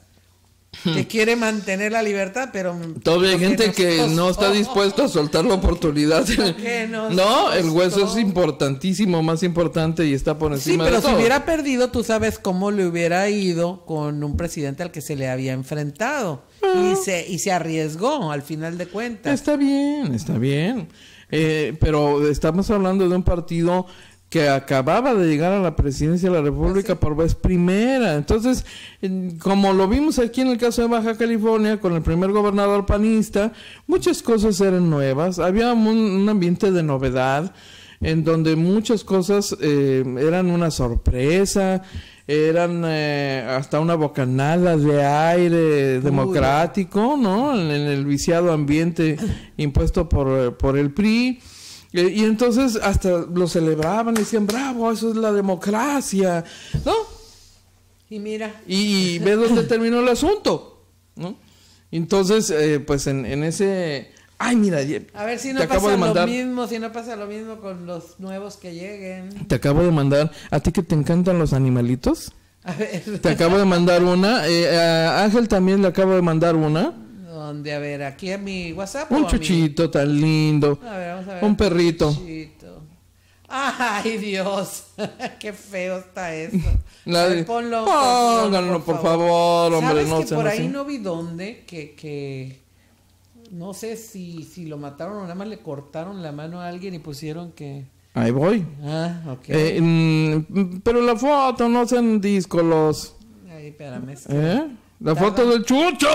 que quiere mantener la libertad, pero... Todavía hay gente que no, no está dispuesta a soltar la oportunidad. No, no el hueso es importantísimo, más importante y está por encima sí, de todo. pero si hubiera perdido, tú sabes cómo le hubiera ido con un presidente al que se le había enfrentado. Ah. Y, se, y se arriesgó al final de cuentas. Está bien, está bien. Eh, pero estamos hablando de un partido que acababa de llegar a la presidencia de la República ¿sí? por vez primera. Entonces, como lo vimos aquí en el caso de Baja California, con el primer gobernador panista, muchas cosas eran nuevas, había un, un ambiente de novedad, en donde muchas cosas eh, eran una sorpresa, eran eh, hasta una bocanada de aire democrático, ¿no? En, en el viciado ambiente impuesto por, por el P R I. Eh, y entonces hasta lo celebraban, decían, bravo, eso es la democracia, ¿no? Y mira. Y, y ve dónde terminó el asunto, ¿no? Entonces, eh, pues en, en ese... Ay, mira, a ver si no pasa lo mismo, si no pasa lo mismo con los nuevos que lleguen. Te acabo de mandar, a ti que te encantan los animalitos. A ver. Te acabo de mandar una. Eh, a Ángel también le acabo de mandar una. ¿Dónde? A ver, aquí en mi WhatsApp. Un chuchito mi... tan lindo. A ver, vamos a ver. Un perrito. Chuchito. Ay, Dios. Qué feo está eso. La de... Ponlo. Pónganlo, por, por favor, hombre. ¿Sabes no que por ahí así? No vi dónde que... que... No sé si, si lo mataron o nada más le cortaron la mano a alguien y pusieron que... Ahí voy. Ah, ok. Eh, mm, pero la foto no sean díscolos. Ay, espérame. Es que ¿Eh? La ¿Tarda? Foto del chucho.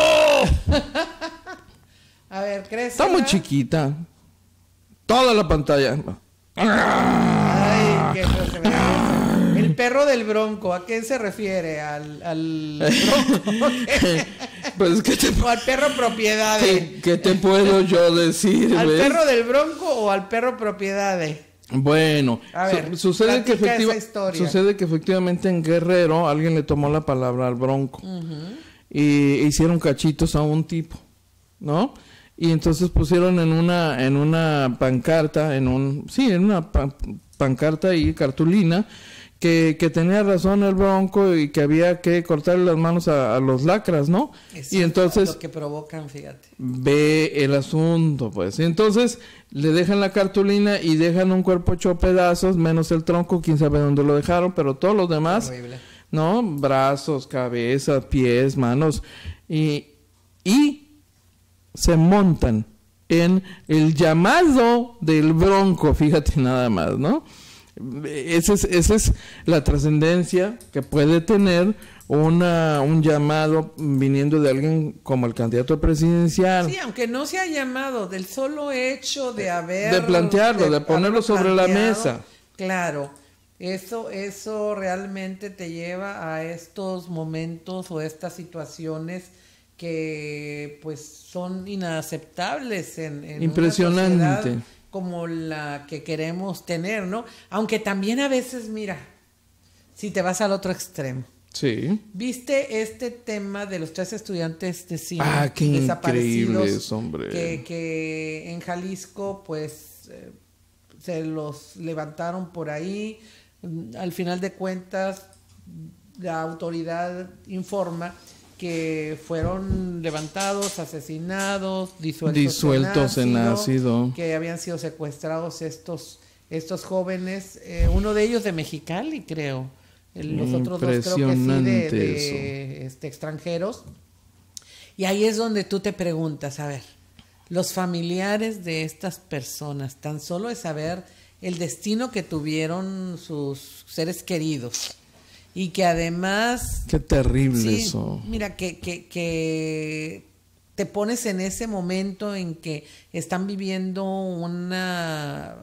A ver, ¿crees? Está muy chiquita. Toda la pantalla. Ay, qué feo se ve eso. El perro del Bronco, ¿a qué se refiere? ¿Al, al Bronco? Pues que te... O al perro propiedad. ¿Qué, ¿Qué te puedo yo decir? ¿Al ¿ves? perro del Bronco o al perro propiedad? Bueno, a ver, su sucede, que efectiva, sucede que efectivamente en Guerrero alguien le tomó la palabra al Bronco. Uh-huh. Y hicieron cachitos a un tipo, ¿no? Y entonces pusieron en una en una pancarta, en un sí, en una pan, pancarta y cartulina que, que tenía razón el Bronco y que había que cortarle las manos a, a los lacras, ¿no? Exacto, y entonces lo que provocan, fíjate. Ve el asunto, pues. Y entonces le dejan la cartulina y dejan un cuerpo hecho pedazos, menos el tronco, quién sabe dónde lo dejaron, pero todos los demás, horrible, ¿no? Brazos, cabeza, pies, manos y y se montan en el llamado del Bronco, fíjate nada más, ¿no? Esa es, esa es la trascendencia que puede tener una, un llamado viniendo de alguien como el candidato presidencial. Sí, aunque no se ha llamado, del solo hecho de haber... De plantearlo, de, de ponerlo sobre la mesa. Claro, eso, eso realmente te lleva a estos momentos o estas situaciones que pues son inaceptables en, en impresionante una sociedad como la que queremos tener, ¿no? Aunque también a veces, mira, si te vas al otro extremo. Sí. ¿Viste este tema de los tres estudiantes de cine ah, qué desaparecidos? Increíbles, hombre. Que, que en Jalisco, pues, eh, se los levantaron por ahí. Al final de cuentas, la autoridad informa que fueron levantados, asesinados, disueltos, disueltos en ácido, ácido, que habían sido secuestrados estos estos jóvenes, eh, uno de ellos de Mexicali, creo, los otros dos creo que sí de, de este, extranjeros. Y ahí es donde tú te preguntas, a ver, los familiares de estas personas, tan solo es saber el destino que tuvieron sus seres queridos. Y que además... Qué terrible sí, eso. Mira, que, que, que te pones en ese momento en que están viviendo una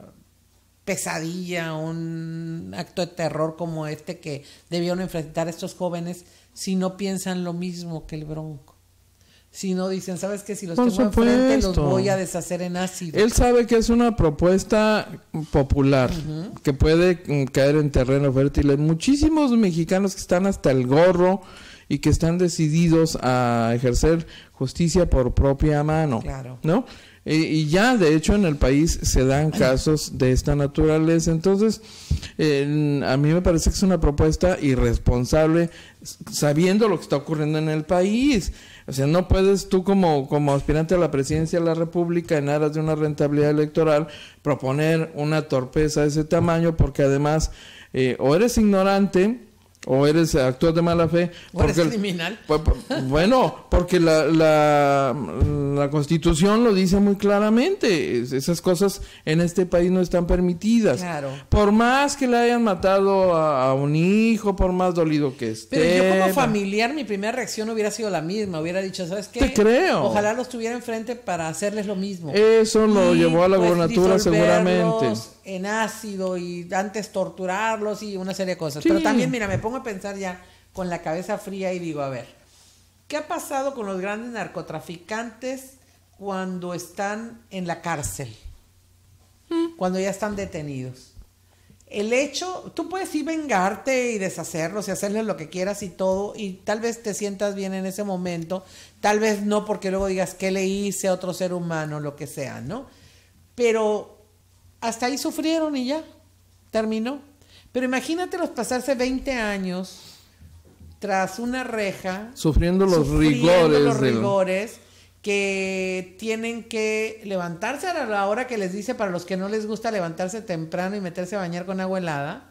pesadilla, un acto de terror como este que debieron enfrentar estos jóvenes si no piensan lo mismo que el Bronco. Si no dicen, ¿sabes qué? Si los Por tengo supuesto. enfrente, los voy a deshacer en ácido. Él sabe que es una propuesta popular, uh-huh, que puede um, caer en terreno fértil. Hay muchísimos mexicanos que están hasta el gorro y que están decididos a ejercer justicia por propia mano. Claro. ¿No? Y, y ya, de hecho, en el país se dan casos de esta naturaleza. Entonces, eh, a mí me parece que es una propuesta irresponsable, sabiendo lo que está ocurriendo en el país. O sea, no puedes tú como, como aspirante a la presidencia de la República en aras de una rentabilidad electoral proponer una torpeza de ese tamaño, porque además eh, o eres ignorante o eres actúas de mala fe. O eres criminal. Pues, bueno, porque la, la, la Constitución lo dice muy claramente. Esas cosas en este país no están permitidas. Claro. Por más que le hayan matado a, a un hijo, por más dolido que esté. Pero yo como familiar, mi primera reacción hubiera sido la misma. Hubiera dicho, ¿sabes qué? Te creo. Ojalá los tuviera enfrente para hacerles lo mismo. Eso lo y, llevó a la pues, gobernatura seguramente. En ácido y antes torturarlos y una serie de cosas. Sí. Pero también, mira, me pongo pongo a pensar ya con la cabeza fría y digo, a ver, ¿qué ha pasado con los grandes narcotraficantes cuando están en la cárcel? ¿Mm? Cuando ya están detenidos. El hecho, tú puedes ir vengarte y deshacerlos y hacerles lo que quieras y todo, y tal vez te sientas bien en ese momento, tal vez no, porque luego digas, ¿qué le hice a otro ser humano? Lo que sea, ¿no? Pero hasta ahí sufrieron y ya, terminó. Pero imagínatelos pasarse veinte años tras una reja, sufriendo los sufriendo rigores, los del... rigores que tienen que levantarse a la hora que les dice, para los que no les gusta levantarse temprano y meterse a bañar con agua helada,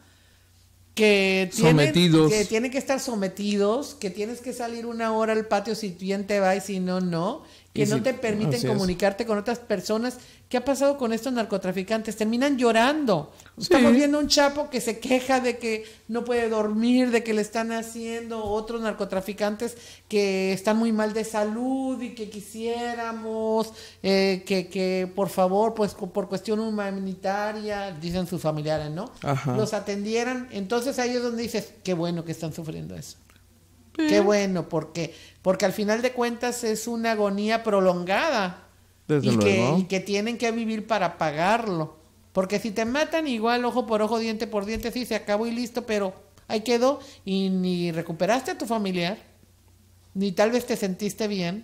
que tienen, sometidos. que tienen que estar sometidos, que tienes que salir una hora al patio si bien te va y si no, no, que y no si, te permiten comunicarte es. con otras personas. ¿Qué ha pasado con estos narcotraficantes? Terminan llorando. Sí. Estamos viendo un chapo que se queja de que no puede dormir, de que le están haciendo, otros narcotraficantes que están muy mal de salud y que quisiéramos eh, que, que por favor, pues por cuestión humanitaria, dicen sus familiares, ¿no? Ajá. Los atendieran. Entonces ahí es donde dices, qué bueno que están sufriendo eso. Sí. Qué bueno, porque, porque al final de cuentas es una agonía prolongada. Desde y, que, luego. y que tienen que vivir para pagarlo. Porque si te matan igual, ojo por ojo, diente por diente, sí, se acabó y listo, pero ahí quedó y ni recuperaste a tu familiar, ni tal vez te sentiste bien,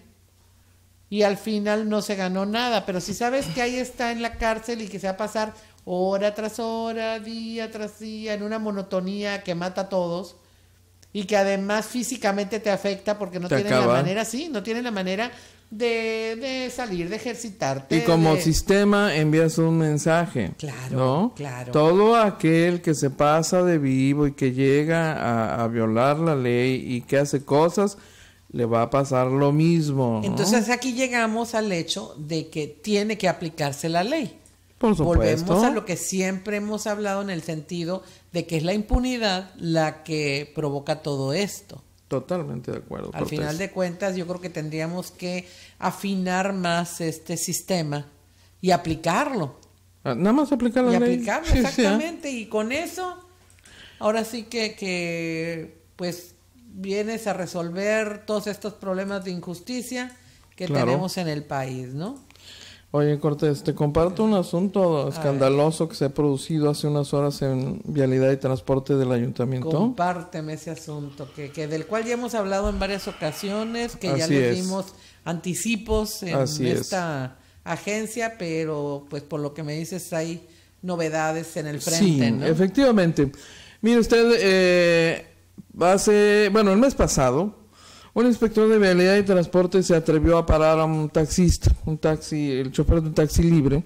y al final no se ganó nada. Pero si sabes que ahí está en la cárcel y que se va a pasar hora tras hora, día tras día, en una monotonía que mata a todos, y que además físicamente te afecta porque no tienen la manera, sí, no tienen la manera de, de salir, de ejercitarte. Y como de... sistema envías un mensaje. Claro, ¿no? claro. Todo aquel que se pasa de vivo y que llega a, a violar la ley y que hace cosas, le va a pasar lo mismo, ¿no? Entonces aquí llegamos al hecho de que tiene que aplicarse la ley. Por supuesto. Volvemos a lo que siempre hemos hablado en el sentido de que es la impunidad la que provoca todo esto. Totalmente de acuerdo. Al Cortés. Final de cuentas, yo creo que tendríamos que afinar más este sistema y aplicarlo. Ah, nada más aplicar la y ley. Y aplicarlo, sí, exactamente. Sí, ¿eh? Y con eso, ahora sí que, que pues vienes a resolver todos estos problemas de injusticia que claro. tenemos en el país, ¿no? Oye, Cortés, te comparto un asunto escandaloso que se ha producido hace unas horas en Vialidad y Transporte del Ayuntamiento. Compárteme ese asunto, que, que del cual ya hemos hablado en varias ocasiones, que Así ya le dimos anticipos en Así esta es. agencia, pero pues por lo que me dices hay novedades en el frente, sí, ¿no? Efectivamente. Mire usted, eh, hace, bueno, el mes pasado, un inspector de Vialidad y Transporte se atrevió a parar a un taxista, un taxi, el chofer de un taxi libre,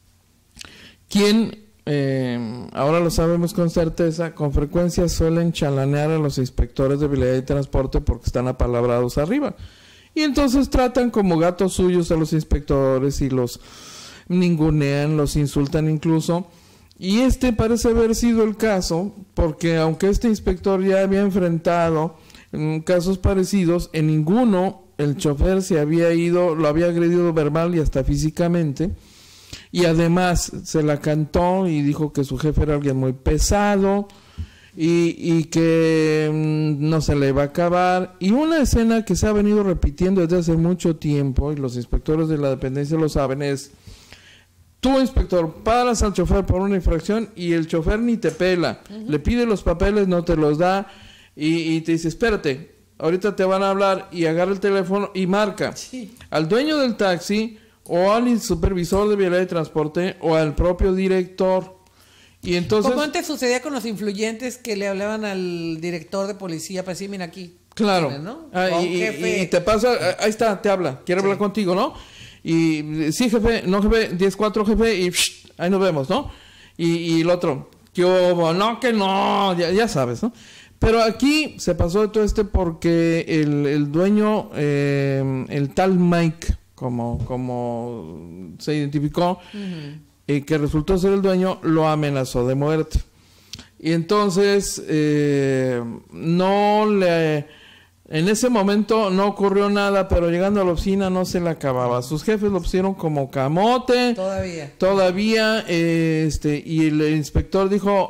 quien, eh, ahora lo sabemos con certeza, con frecuencia suelen chalanear a los inspectores de Vialidad y Transporte porque están apalabrados arriba. Y entonces tratan como gatos suyos a los inspectores y los ningunean, los insultan incluso. Y este parece haber sido el caso, porque aunque este inspector ya había enfrentado en casos parecidos, en ninguno el chofer se había ido, lo había agredido verbal y hasta físicamente, y además se la cantó y dijo que su jefe era alguien muy pesado y, y que mmm, no se le iba a acabar, y una escena que se ha venido repitiendo desde hace mucho tiempo, y los inspectores de la dependencia lo saben, es: tú, inspector, paras al chofer por una infracción y el chofer ni te pela, uh-huh. le pide los papeles, no te los da, Y, y te dice, espérate, ahorita te van a hablar, y agarra el teléfono y marca sí. al dueño del taxi o al supervisor de Vialidad y Transporte o al propio director. Y entonces, como antes sucedía con los influyentes que le hablaban al director de policía para decir, mira aquí. Claro, ¿tienes, ¿no? ah, y, y, y te pasa, ahí está, te habla, quiere sí. hablar contigo, ¿no? Y sí, jefe, no, jefe, diez cuatro, jefe, y psh, ahí nos vemos, ¿no? Y, y el otro, que no, que no, ya, ya sabes, ¿no? Pero aquí se pasó de todo este porque el, el dueño, eh, el tal Mike, como, como se identificó, uh-huh. eh, que resultó ser el dueño, lo amenazó de muerte. Y entonces, eh, no le... En ese momento no ocurrió nada, pero llegando a la oficina no se le acababa. Sus jefes lo pusieron como camote. Todavía. Todavía, eh, este, y el inspector dijo...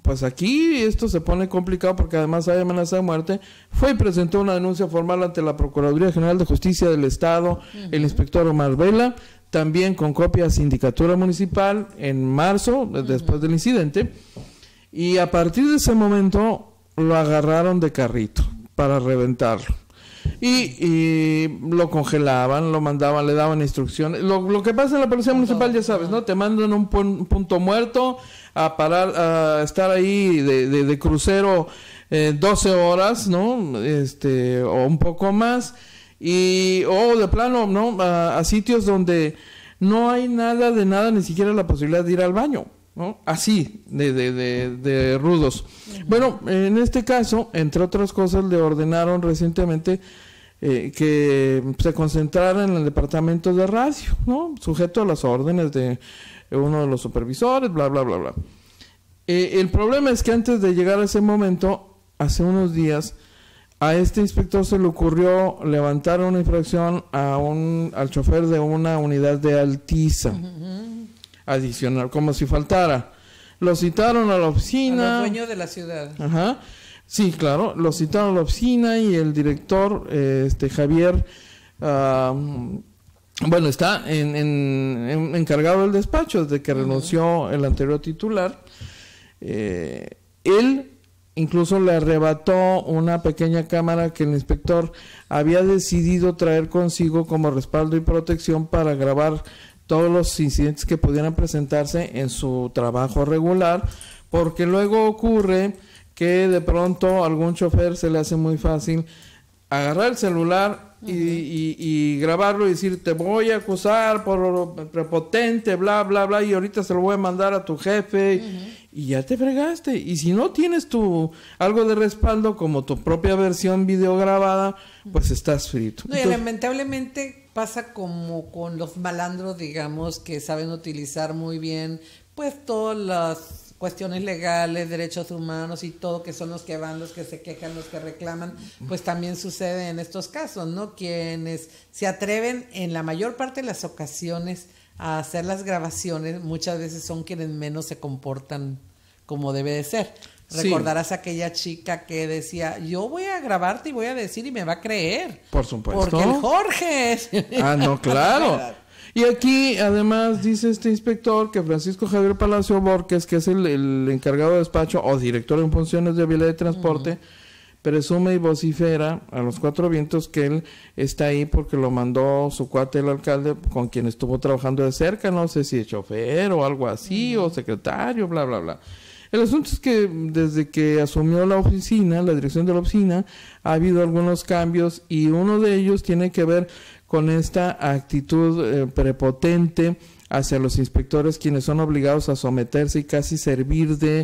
pues aquí esto se pone complicado porque además hay amenaza de muerte. Fue y presentó una denuncia formal ante la Procuraduría General de Justicia del Estado, uh-huh. el inspector Omar Vela, también con copia a Sindicatura Municipal en marzo, uh-huh. después del incidente, y a partir de ese momento lo agarraron de carrito para reventarlo. Y, y lo congelaban, lo mandaban, le daban instrucciones. Lo, lo que pasa en la policía municipal, ya sabes, ¿no? Te mandan un pun- punto muerto a parar, a estar ahí de, de, de crucero eh, doce horas, ¿no? Este, o un poco más. Y, o de plano, ¿no? A, a sitios donde no hay nada de nada, ni siquiera la posibilidad de ir al baño, ¿no? Así, de, de, de, de rudos. Uh-huh. Bueno, en este caso, entre otras cosas, le ordenaron recientemente eh, que se concentrara en el departamento de radio, ¿no? Sujeto a las órdenes de uno de los supervisores, bla, bla, bla, bla. Eh, el problema es que antes de llegar a ese momento, hace unos días, a este inspector se le ocurrió levantar una infracción a un, al chofer de una unidad de Altiza. Uh-huh. Adicional, como si faltara. Lo citaron a la oficina. A los dueños de la ciudad. Ajá. Sí, claro, lo citaron a la oficina y el director, eh, este Javier, uh, bueno, está en, en, en, encargado del despacho desde que uh-huh. renunció el anterior titular. Eh, él incluso le arrebató una pequeña cámara que el inspector había decidido traer consigo como respaldo y protección para grabar todos los incidentes que pudieran presentarse en su trabajo regular, porque luego ocurre que de pronto a algún chofer se le hace muy fácil agarrar el celular uh-huh. y, y, y grabarlo y decir, te voy a acusar por prepotente, bla, bla, bla, y ahorita se lo voy a mandar a tu jefe, uh-huh. y ya te fregaste. Y si no tienes tu algo de respaldo como tu propia versión videograbada, pues estás frito. No, y Entonces, lamentablemente pasa como con los malandros, digamos, que saben utilizar muy bien pues todas las cuestiones legales, derechos humanos y todo, que son los que van, los que se quejan, los que reclaman, pues también sucede en estos casos, ¿no? Quienes se atreven en la mayor parte de las ocasiones a hacer las grabaciones, muchas veces son quienes menos se comportan como debe de ser. Sí. Recordarás a aquella chica que decía, yo voy a grabarte y voy a decir y me va a creer. Por supuesto. Porque el Jorge es... Ah, no, claro. Y aquí, además, dice este inspector que Francisco Javier Palacio Borges, que es el, el encargado de despacho o director en funciones de vialidad de transporte, uh-huh. presume y vocifera a los cuatro vientos que él está ahí porque lo mandó su cuate el alcalde, con quien estuvo trabajando de cerca, no sé si es chofer o algo así, uh-huh. o secretario, bla, bla, bla. El asunto es que desde que asumió la oficina, la dirección de la oficina, ha habido algunos cambios y uno de ellos tiene que ver con esta actitud eh, prepotente hacia los inspectores, quienes son obligados a someterse y casi servir de,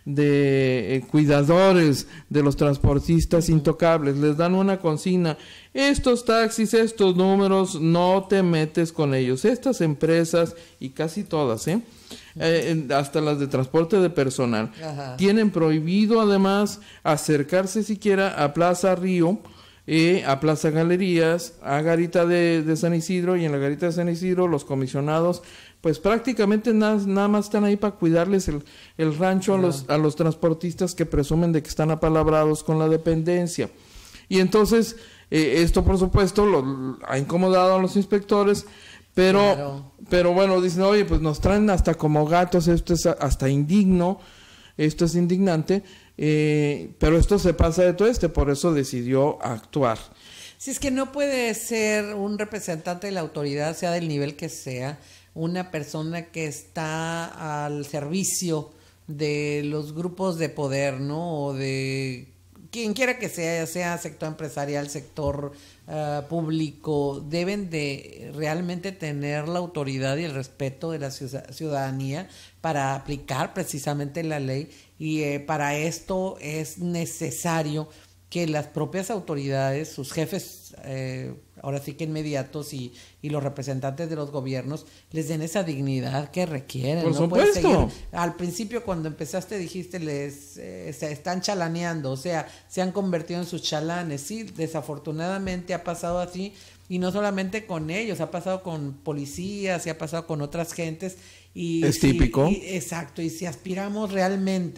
de eh, cuidadores de los transportistas intocables. Les dan una consigna: estos taxis, estos números, no te metes con ellos. Estas empresas, y casi todas, ¿eh? Eh, hasta las de transporte de personal, Ajá. tienen prohibido además acercarse siquiera a Plaza Río, eh, a Plaza Galerías, a Garita de, de San Isidro, y en la Garita de San Isidro los comisionados pues prácticamente nada, nada más están ahí para cuidarles el, el rancho a los, a los transportistas que presumen de que están apalabrados con la dependencia. Y entonces eh, esto por supuesto lo, ha incomodado a los inspectores. Pero, claro. pero bueno, dicen, oye, pues nos traen hasta como gatos, esto es hasta indigno, esto es indignante, eh, pero esto se pasa de todo este, por eso decidió actuar. Si es que no puede ser un representante de la autoridad, sea del nivel que sea, una persona que está al servicio de los grupos de poder, ¿no? O de quien quiera que sea, ya sea sector empresarial, sector uh, público, deben de realmente tener la autoridad y el respeto de la ciudadanía para aplicar precisamente la ley, y eh, para esto es necesario que las propias autoridades, sus jefes, eh, ahora sí que inmediatos, y, y los representantes de los gobiernos les den esa dignidad que requieren. Por no supuesto. Seguir. Al principio, cuando empezaste, dijiste, les eh, se están chalaneando, o sea, se han convertido en sus chalanes. Sí, desafortunadamente ha pasado así, y no solamente con ellos, ha pasado con policías y ha pasado con otras gentes. Y es si, típico. Y, exacto, y si aspiramos realmente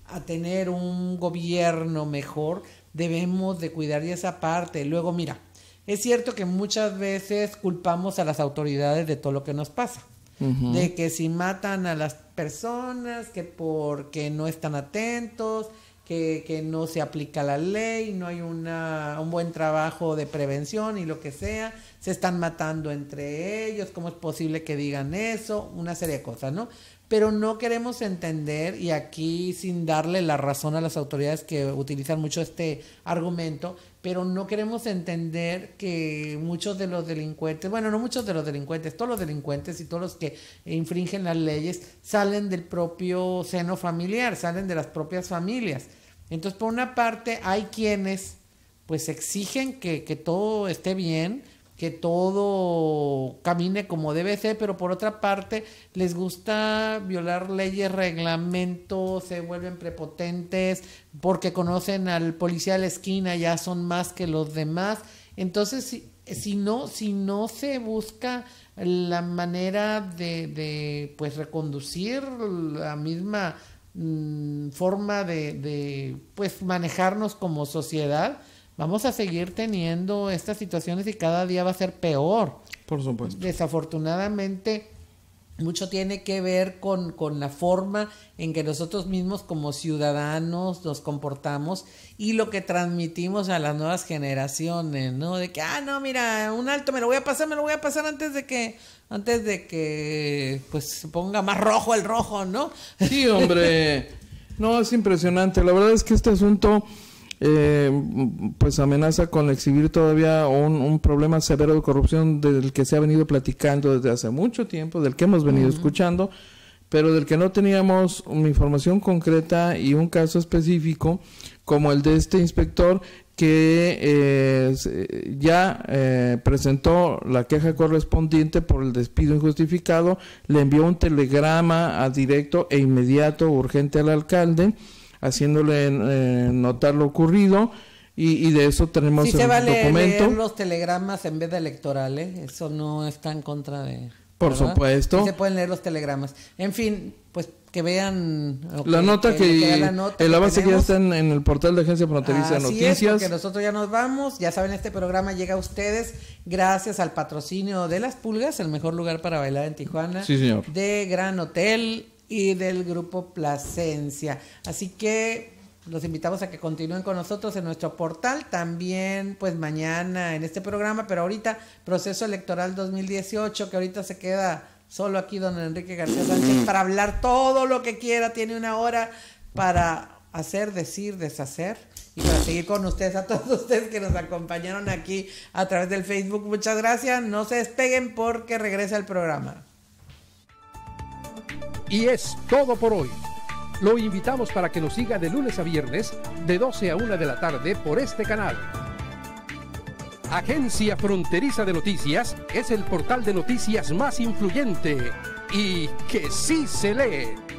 a tener un gobierno mejor, debemos de cuidar esa parte. Luego, mira, es cierto que muchas veces culpamos a las autoridades de todo lo que nos pasa. Uh-huh. De que si matan a las personas, que porque no están atentos, que, que no se aplica la ley, no hay una, un buen trabajo de prevención y lo que sea, se están matando entre ellos, ¿cómo es posible que digan eso? Una serie de cosas, ¿no? Pero no queremos entender, y aquí sin darle la razón a las autoridades que utilizan mucho este argumento, pero no queremos entender que muchos de los delincuentes, bueno, no muchos de los delincuentes, todos los delincuentes y todos los que infringen las leyes salen del propio seno familiar, salen de las propias familias. Entonces, por una parte, hay quienes pues exigen que, que todo esté bien, que todo camine como debe ser, pero por otra parte les gusta violar leyes, reglamentos, se vuelven prepotentes porque conocen al policía de la esquina, ya son más que los demás. Entonces, si, si no, si no se busca la manera de, de pues reconducir la misma mmm, forma de, de pues manejarnos como sociedad, vamos a seguir teniendo estas situaciones y cada día va a ser peor. Por supuesto. Desafortunadamente, mucho tiene que ver con, con la forma en que nosotros mismos como ciudadanos nos comportamos y lo que transmitimos a las nuevas generaciones, ¿no? De que, ah, no, mira, un alto, me lo voy a pasar, me lo voy a pasar antes de que, antes de que, pues, se ponga más rojo el rojo, ¿no? Sí, hombre. No, es impresionante. La verdad es que este asunto... Eh, pues amenaza con exhibir todavía un, un problema severo de corrupción del que se ha venido platicando desde hace mucho tiempo, del que hemos venido uh-huh. escuchando, pero del que no teníamos una información concreta y un caso específico como el de este inspector que eh, ya eh, presentó la queja correspondiente por el despido injustificado, le envió un telegrama a directo e inmediato urgente al alcalde, haciéndole eh, notar lo ocurrido y, y de eso tenemos sí el se vale documento. Leer los telegramas en vez de electorales, eso no está en contra de... Por ¿verdad? Supuesto. Sí se pueden leer los telegramas. En fin, pues que vean... La que, nota que, que la, nota la que base tenemos. que ya está en, en el portal de Agencia Fronteriza de Noticias. Es, porque nosotros ya nos vamos. Ya saben, este programa llega a ustedes gracias al patrocinio de Las Pulgas, el mejor lugar para bailar en Tijuana. Sí, señor. De Gran Hotel y del Grupo Plasencia. Así que los invitamos a que continúen con nosotros en nuestro portal, también pues mañana en este programa, pero ahorita proceso electoral dos mil dieciocho, que ahorita se queda solo aquí don Enrique García Sánchez para hablar todo lo que quiera, tiene una hora para hacer, decir, deshacer y para seguir con ustedes, a todos ustedes que nos acompañaron aquí a través del Facebook. Muchas gracias, no se despeguen porque regresa el programa. Y es todo por hoy. Lo invitamos para que nos siga de lunes a viernes, de doce a una de la tarde por este canal. Agencia Fronteriza de Noticias es el portal de noticias más influyente y que sí se lee.